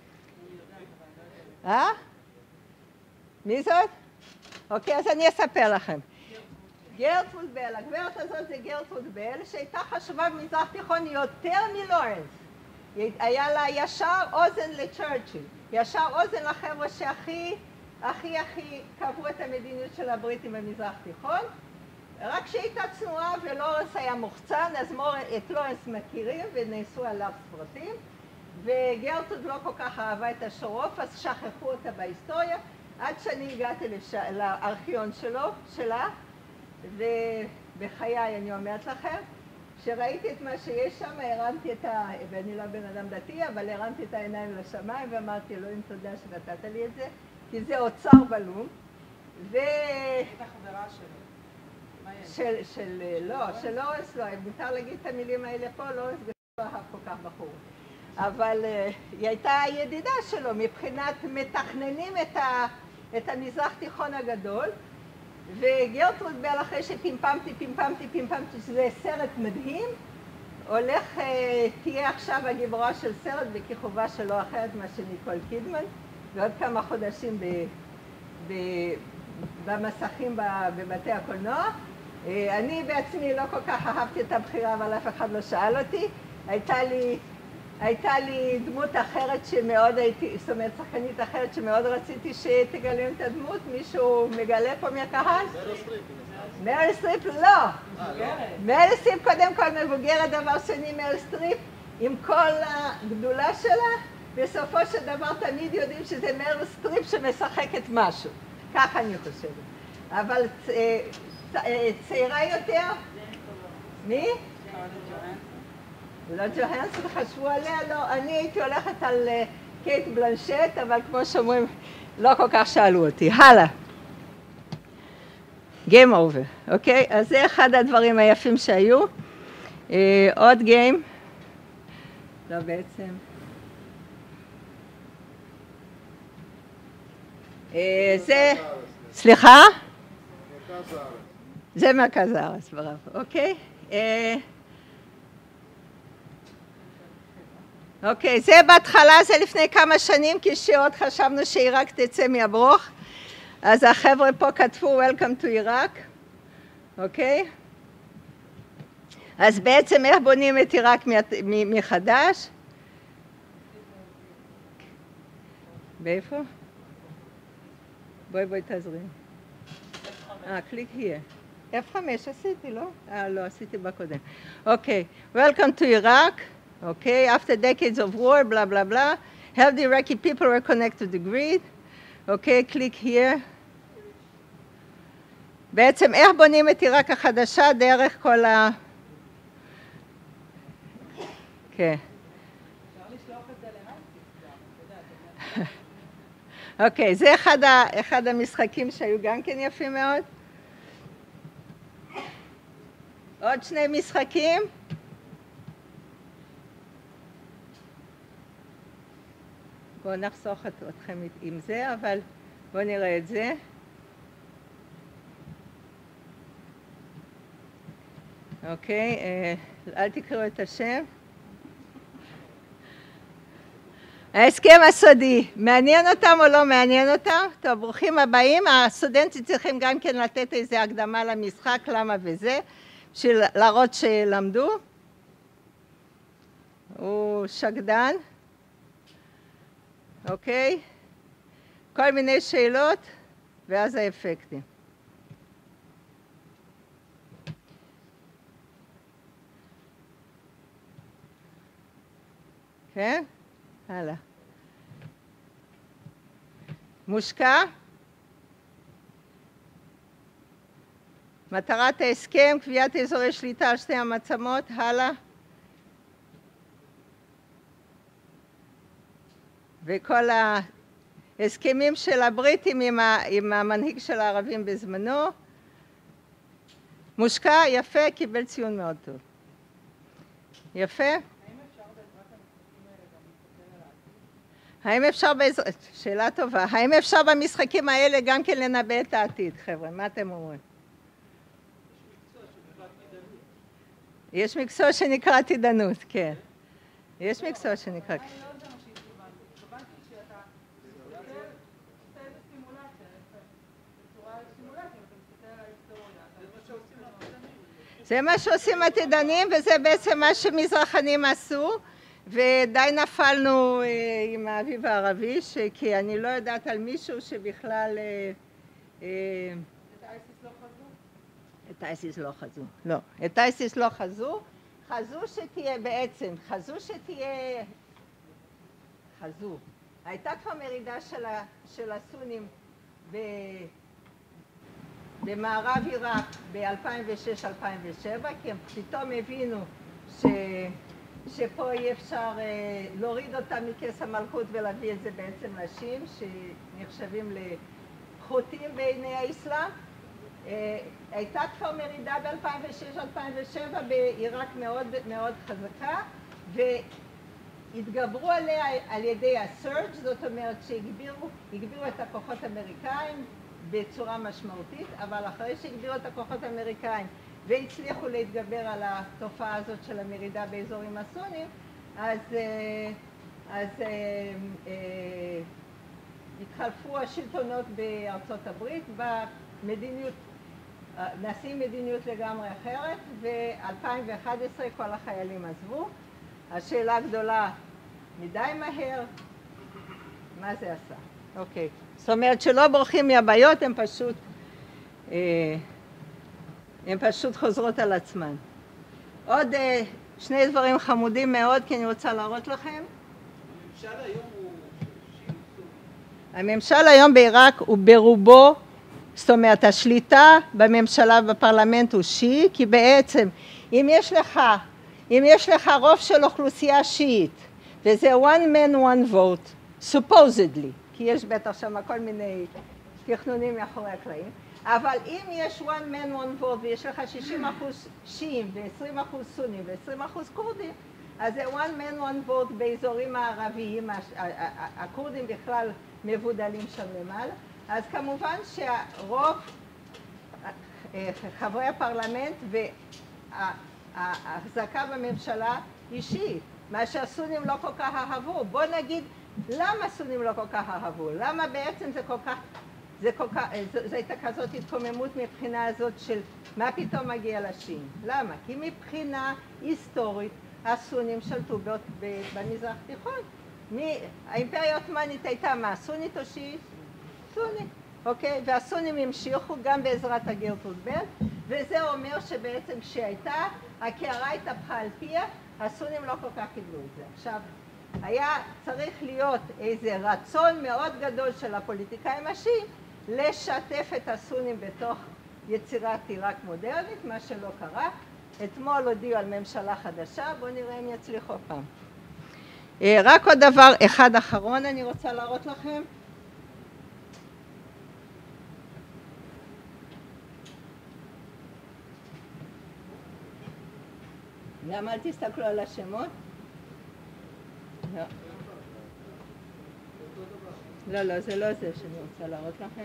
אה? מי זאת? אוקיי, אז אני אספר לכם. גרטרוד בל, הגברת הזאת זה גרטרוד בל, שהייתה חשובה במזרח תיכון יותר מלורנס. היה לה ישר אוזן לצ'רצ'יל, ישר אוזן לחבר'ה שהכי, הכי, הכי קבעו את המדיניות של הבריטים במזרח תיכון. רק שהייתה צנועה ולורנס היה מוחצן, אז מור, את לורנס מכירים ונעשו עליו ספרטים. וגרטרוד לא כל כך אהבה את השורוף, אז שכחו אותה בהיסטוריה, עד שאני הגעתי לש... לארכיון שלו, שלה, ובחיי אני אומרת לכם, כשראיתי את מה שיש שם, הרמתי את ה... ואני לא בן אדם דתי, אבל הרמתי את העיניים לשמיים ואמרתי, אלוהים תודה שנתת לי את זה, כי זה אוצר בלום, ו... הייתה חברה שלו. של, של, לא, של לורנס לא, מותר להגיד את המילים האלה פה, לורנס לא אהב כל כך בחור. אבל uh, היא הייתה ידידה שלו מבחינת מתכננים את, ה, את המזרח תיכון הגדול, וגרטרוד בל אחרי שפימפמתי, פימפמתי, פימפמתי, שזה סרט מדהים, הולך, uh, תהיה עכשיו הגיבורה של סרט בכיכובה שלו אחרת מה שניקול קידמן, ועוד כמה חודשים ב, ב, במסכים בבתי הקולנוע. Uh, אני בעצמי לא כל כך אהבתי את הבחירה, אבל אף אחד לא שאל אותי. הייתה לי... הייתה לי דמות אחרת שמאוד הייתי, זאת אומרת, שחקנית אחרת שמאוד רציתי שתגלם את הדמות, מישהו מגלה פה מהקהל? מריל סטריפ. מריל סטריפ? לא. מריל סטריפ קודם כל מבוגרת, דבר שני מריל סטריפ, עם כל הגדולה שלה, בסופו של דבר תמיד יודעים שזה מריל סטריפ שמשחקת משהו. ככה אני חושבת. אבל צעירה יותר? מי? לא ג'והנסון, חשבו עליה? לא, אני הייתי הולכת על קייט בלנשט, אבל כמו שאומרים, לא כל כך שאלו אותי. הלאה. Game over, אוקיי? אז זה אחד הדברים היפים שהיו. עוד גיים. לא בעצם. זה... סליחה? מרכז הארץ. זה מרכז הארץ, ברב, אוקיי? אוקיי, זה בהתחלה, זה לפני כמה שנים, כשעוד חשבנו שעיראק תצא מהברוך. אז החבר'ה פה כתבו Welcome to עיראק, אוקיי? אז בעצם איך בונים את עיראק מחדש? באיפה? בואי בואי תעזרי. אה, קליק here. אף חמש עשיתי, לא? אה, לא, עשיתי בקודם. אוקיי, Welcome to עיראק. Okay, after decades of war, blah, blah, blah, help the Iraqi people reconnect to the grid. Okay, click here. בעצם איך בונים את עיראק החדשה דרך כל ה... כן. אפשר לשלוח את זה להייטק. אוקיי, זה אחד, ה... אחד המשחקים שהיו גם כן יפים מאוד. עוד שני משחקים. בואו נחסוך אתכם עם זה, אבל בואו נראה את זה. אוקיי, אל תקראו את השם. ההסכם הסודי, מעניין אותם או לא מעניין אותם? טוב, ברוכים הבאים. הסטודנטים צריכים גם כן לתת איזו הקדמה למשחק, למה וזה, בשביל להראות שלמדו. הוא שקדן. אוקיי? כל מיני שאלות, ואז האפקטים. כן? הלאה. מושקע. מטרת ההסכם, קביעת אזורי שליטה על שתי המעצמות. הלאה. וכל ההסכמים של הבריטים עם, ה, עם המנהיג של הערבים בזמנו. מושקע, יפה, קיבל ציון מאוד טוב. יפה. האם אפשר בעזרת, שאלה טובה, האם אפשר במשחקים האלה גם כן לנבא את העתיד, חבר'ה? מה אתם אומרים? יש מקצוע שנקרא עתידנות, כן. יש מקצוע שנקרא... זה מה שעושים עתידנים, וזה בעצם מה שמזרחנים עשו. ודי נפלנו עם האביב הערבי, כי אני לא יודעת על מישהו שבכלל... את אייסיס לא חזו? את אייסיס לא חזו, לא. את אייסיס לא חזו. חזו שתהיה בעצם, חזו שתהיה... חזו. הייתה כבר מרידה של הסונים במערב עיראק ב-אלפיים ושש אלפיים ושבע, כי הם פתאום הבינו ש... שפה אי אפשר להוריד אותם מכס המלכות ולהביא את זה בעצם נשים שנחשבים לחוטאים בעיני האסלאם. הייתה כבר מרידה ב-אלפיים ושש אלפיים ושבע בעיראק מאוד מאוד חזקה, והתגברו עליה על ידי הסרג', זאת אומרת שהגבירו את הכוחות האמריקאים בצורה משמעותית, אבל אחרי שהגבירו את הכוחות האמריקאים והצליחו להתגבר על התופעה הזאת של המרידה באזורים הסונים, אז, אז התחלפו השלטונות בארצות הברית במדיניות, נעשים מדיניות לגמרי אחרת, ב-אלפיים ואחת עשרה כל החיילים עזבו. השאלה הגדולה, מדי מהר, מה זה עשה? אוקיי. זאת אומרת שלא בורחים מהבעיות, הם פשוט... הן פשוט חוזרות על עצמן. עוד uh, שני דברים חמודים מאוד, כי אני רוצה להראות לכם. הממשל היום הוא שיעי סוני. הממשל היום בעיראק הוא ברובו, זאת אומרת, השליטה בממשלה ובפרלמנט הוא שיעי, כי בעצם, אם יש לך, אם יש לך רוב של אוכלוסייה שיעית, וזה one man one vote, supposedly, כי יש בטח שם כל מיני תכנונים מאחורי הקלעים, אבל אם יש one man one vote ויש לך שישים אחוז שיעים ו-עשרים אחוז סונים ו-עשרים אחוז קורדים, אז זה one man one vote באזורים הערביים, הקורדים בכלל מבודלים שם למעלה, אז כמובן שהרוב חברי הפרלמנט וההחזקה בממשלה היא שיעית, מה שהסונים לא כל כך אהבו. בוא נגיד למה הסונים לא כל כך אהבו, למה בעצם זה כל כך זה כל כך, זו הייתה כזאת התקוממות מבחינה הזאת של מה פתאום מגיע לשיעים. למה? כי מבחינה היסטורית הסונים שלטו במזרח תיכון. האימפריה העות'מאנית הייתה מה? סונית או שיעית? סונית. אוקיי? והסונים המשיכו גם בעזרת הגרטרוד בל, וזה אומר שבעצם כשהייתה, הקערה התהפכה על פיה, הסונים לא כל כך קיבלו את זה. עכשיו, היה צריך להיות איזה רצון מאוד גדול של הפוליטיקאים השיעים, לשתף את הסונים בתוך יצירת עיראק מודרנית, מה שלא קרה. אתמול הודיעו על ממשלה חדשה, בואו נראה אם יצליחו פעם. רק עוד דבר אחד אחרון אני רוצה להראות לכם. גם אל תסתכלו על השמות. לא. לא, לא, זה לא זה שאני רוצה להראות לכם.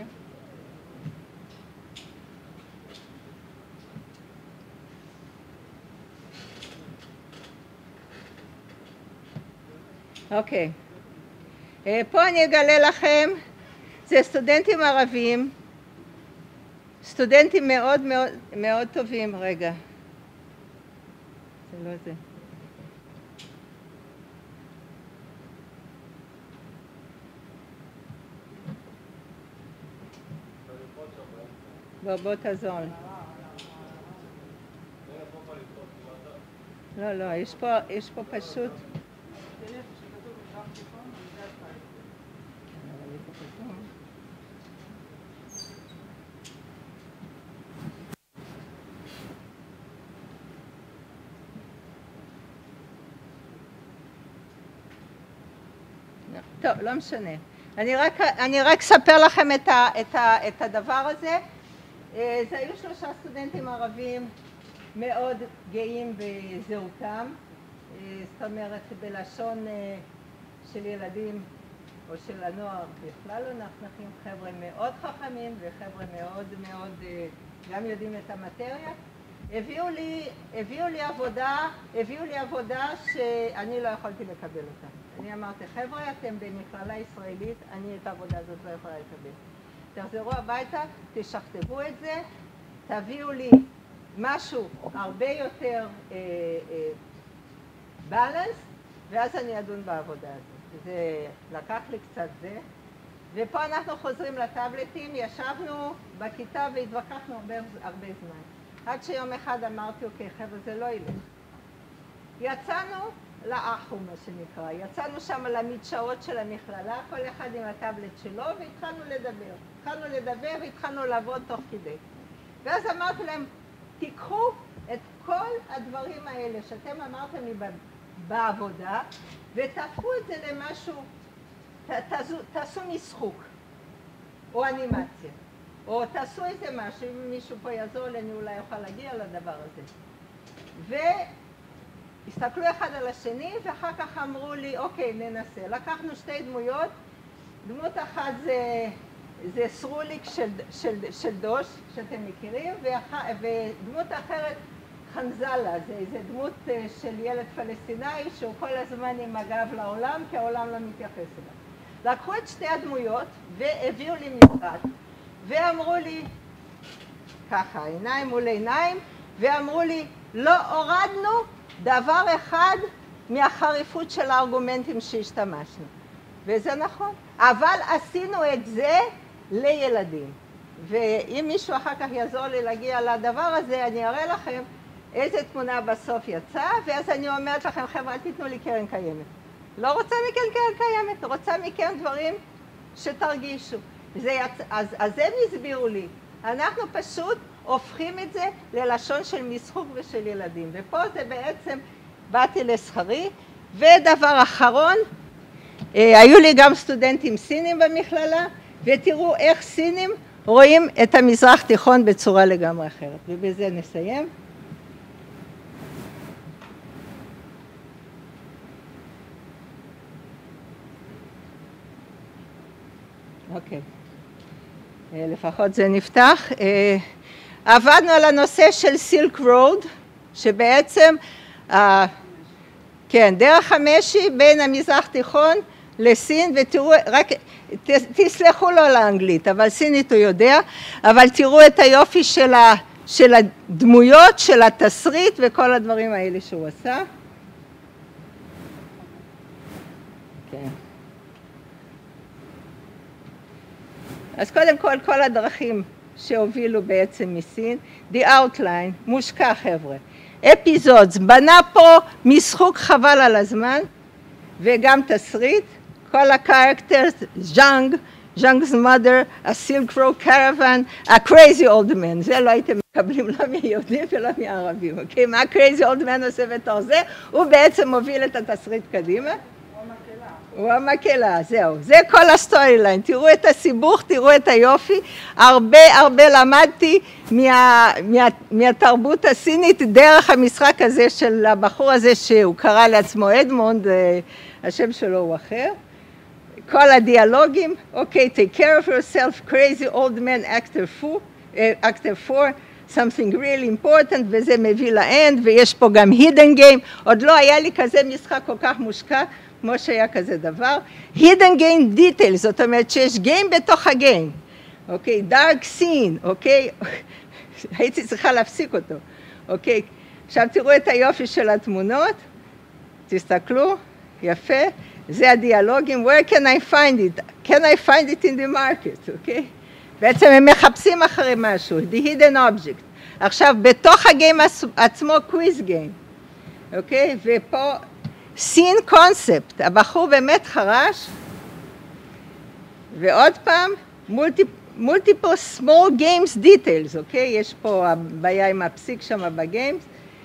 אוקיי. פה אני אגלה לכם, זה סטודנטים ערבים, סטודנטים מאוד מאוד מאוד טובים, רגע. זה לא זה. בוא, בוא תעזור לי. לא, לא, יש פה, יש פה פשוט... טוב, לא משנה. אני רק, אני רק אספר לכם את, ה, את, ה, את הדבר הזה. זה היו שלושה סטודנטים ערבים מאוד גאים בזהותם, זאת אומרת בלשון של ילדים או של הנוער בכלל לא נחנכים, חבר'ה מאוד חכמים וחבר'ה מאוד מאוד גם יודעים את המטריה. הביאו לי, הביאו לי עבודה, הביאו לי עבודה שאני לא יכולתי לקבל אותה. אני אמרתי, חבר'ה, אתם במכללה ישראלית, אני את העבודה הזאת לא יכולה לקבל. תחזרו הביתה, תשכתבו את זה, תביאו לי משהו הרבה יותר בלנס, ואז אני אדון בעבודה הזאת. זה לקח לי קצת זה. ופה אנחנו חוזרים לטאבלטים, ישבנו בכיתה והתווכחנו הרבה, הרבה זמן. עד שיום אחד אמרתי, אוקיי, חבר'ה, זה לא ילך. יצאנו לאחו, מה שנקרא. יצאנו שם למדשאות של המכללה, כל אחד עם הטאבלט שלו, והתחלנו לדבר. התחלנו לדבר והתחלנו לעבוד תוך כדי. ואז אמרתי להם, תיקחו את כל הדברים האלה שאתם אמרתם לי בעבודה, ותהפכו את זה למשהו, תעשו, תעשו משחוק, או אנימציה. או תעשו איזה משהו, אם מישהו פה יעזור לי, אני אולי אוכל להגיע לדבר הזה. והסתכלו אחד על השני, ואחר כך אמרו לי, אוקיי, ננסה. לקחנו שתי דמויות, דמות אחת זה, זה סרוליק של, של, של דוש, שאתם מכירים, ואח, ודמות אחרת, חנזלה, זה, זה דמות של ילד פלסטיני, שהוא כל הזמן עם הגב לעולם, כי העולם לא מתייחס אליו. לקחו את שתי הדמויות, והביאו לי משרד. ואמרו לי, ככה, עיניים מול עיניים, ואמרו לי, לא הורדנו דבר אחד מהחריפות של הארגומנטים שהשתמשנו. וזה נכון. אבל עשינו את זה לילדים. ואם מישהו אחר כך יעזור לי להגיע לדבר הזה, אני אראה לכם איזה תמונה בסוף יצאה, ואז אני אומרת לכם, חבר'ה, אל תיתנו לי קרן קיימת. לא רוצה מכם קרן קיימת, רוצה מכם דברים שתרגישו. זה יצ... אז, אז הם הסבירו לי, אנחנו פשוט הופכים את זה ללשון של משחוק ושל ילדים, ופה זה בעצם באתי לשכרי. ודבר אחרון, אה, היו לי גם סטודנטים סינים במכללה, ותראו איך סינים רואים את המזרח תיכון בצורה לגמרי אחרת, ובזה נסיים. אוקיי. לפחות זה נפתח. עבדנו על הנושא של סילק רוד, שבעצם, כן, דרך המשי בין המזרח תיכון לסין, ותראו, רק, תסלחו לו לאנגלית, אבל סינית הוא יודע, אבל תראו את היופי של, ה, של הדמויות, של התסריט וכל הדברים האלה שהוא עשה. כן. אז קודם כל, כל הדרכים שהובילו בעצם מסין, the outline, מושקע חבר'ה, אפיזודס, בנה פה משחוק חבל על הזמן, וגם תסריט, כל הקרקטרס, ז'אנג, ז'אנג's mother, a silk road caravan, a crazy old man, זה לא הייתם מקבלים לא מיהודים ולא מערבים, אוקיי? מה crazy old man עושה בתור זה? הוא בעצם מוביל את התסריט קדימה. הוא המקהלה, זהו. זה כל הסטורי ליין. תראו את הסיבוך, תראו את היופי. הרבה הרבה למדתי מה, מה, מהתרבות הסינית דרך המשחק הזה של הבחור הזה שהוא קרא לעצמו אדמונד, השם שלו הוא אחר. כל הדיאלוגים, אוקיי, take care of yourself, crazy old man actor four, actor four, something really important, וזה מביא לאנד, ויש פה גם hidden game. עוד לא היה לי כזה משחק כל כך מושקע, כמו שהיה כזה דבר. hidden game details, זאת אומרת שיש גיים בתוך הגיים. אוקיי, dark scene, אוקיי? הייתי צריכה להפסיק אותו. אוקיי, עכשיו תראו את היופי של התמונות. תסתכלו, יפה. זה הדיאלוגים. Where can I find it? Can I find it in the market? אוקיי? בעצם הם מחפשים אחרי משהו. The hidden object. עכשיו, בתוך הגיים עצמו, quiz game. אוקיי? ופה... סין קונספט, הבחור באמת חרש, ועוד פעם, multiple small games details, אוקיי? יש פה הבעיה עם הפסיק שם בגיימס.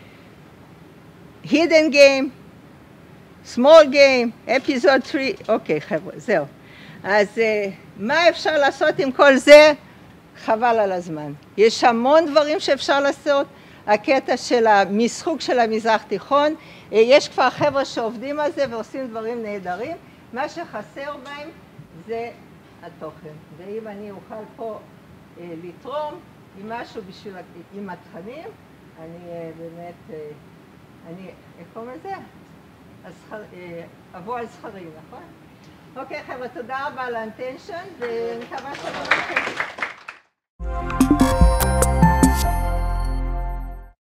hidden game, small game, episode three, אוקיי חבר'ה, זהו. אז מה אפשר לעשות עם כל זה? חבל על הזמן. יש המון דברים שאפשר לעשות. הקטע של המשחוק של המזרח תיכון, יש כבר חבר'ה שעובדים על זה ועושים דברים נהדרים. מה שחסר בהם זה התוכן. ואם אני אוכל פה אה, לתרום עם משהו בשביל, עם התכנים, אני אה, באמת, אה, אני, איך קוראים לזה? השכר, אה, אבוא על שכרים, נכון? אוקיי חבר'ה, תודה רבה על האטנשן, ואני מקווה שלא לכם.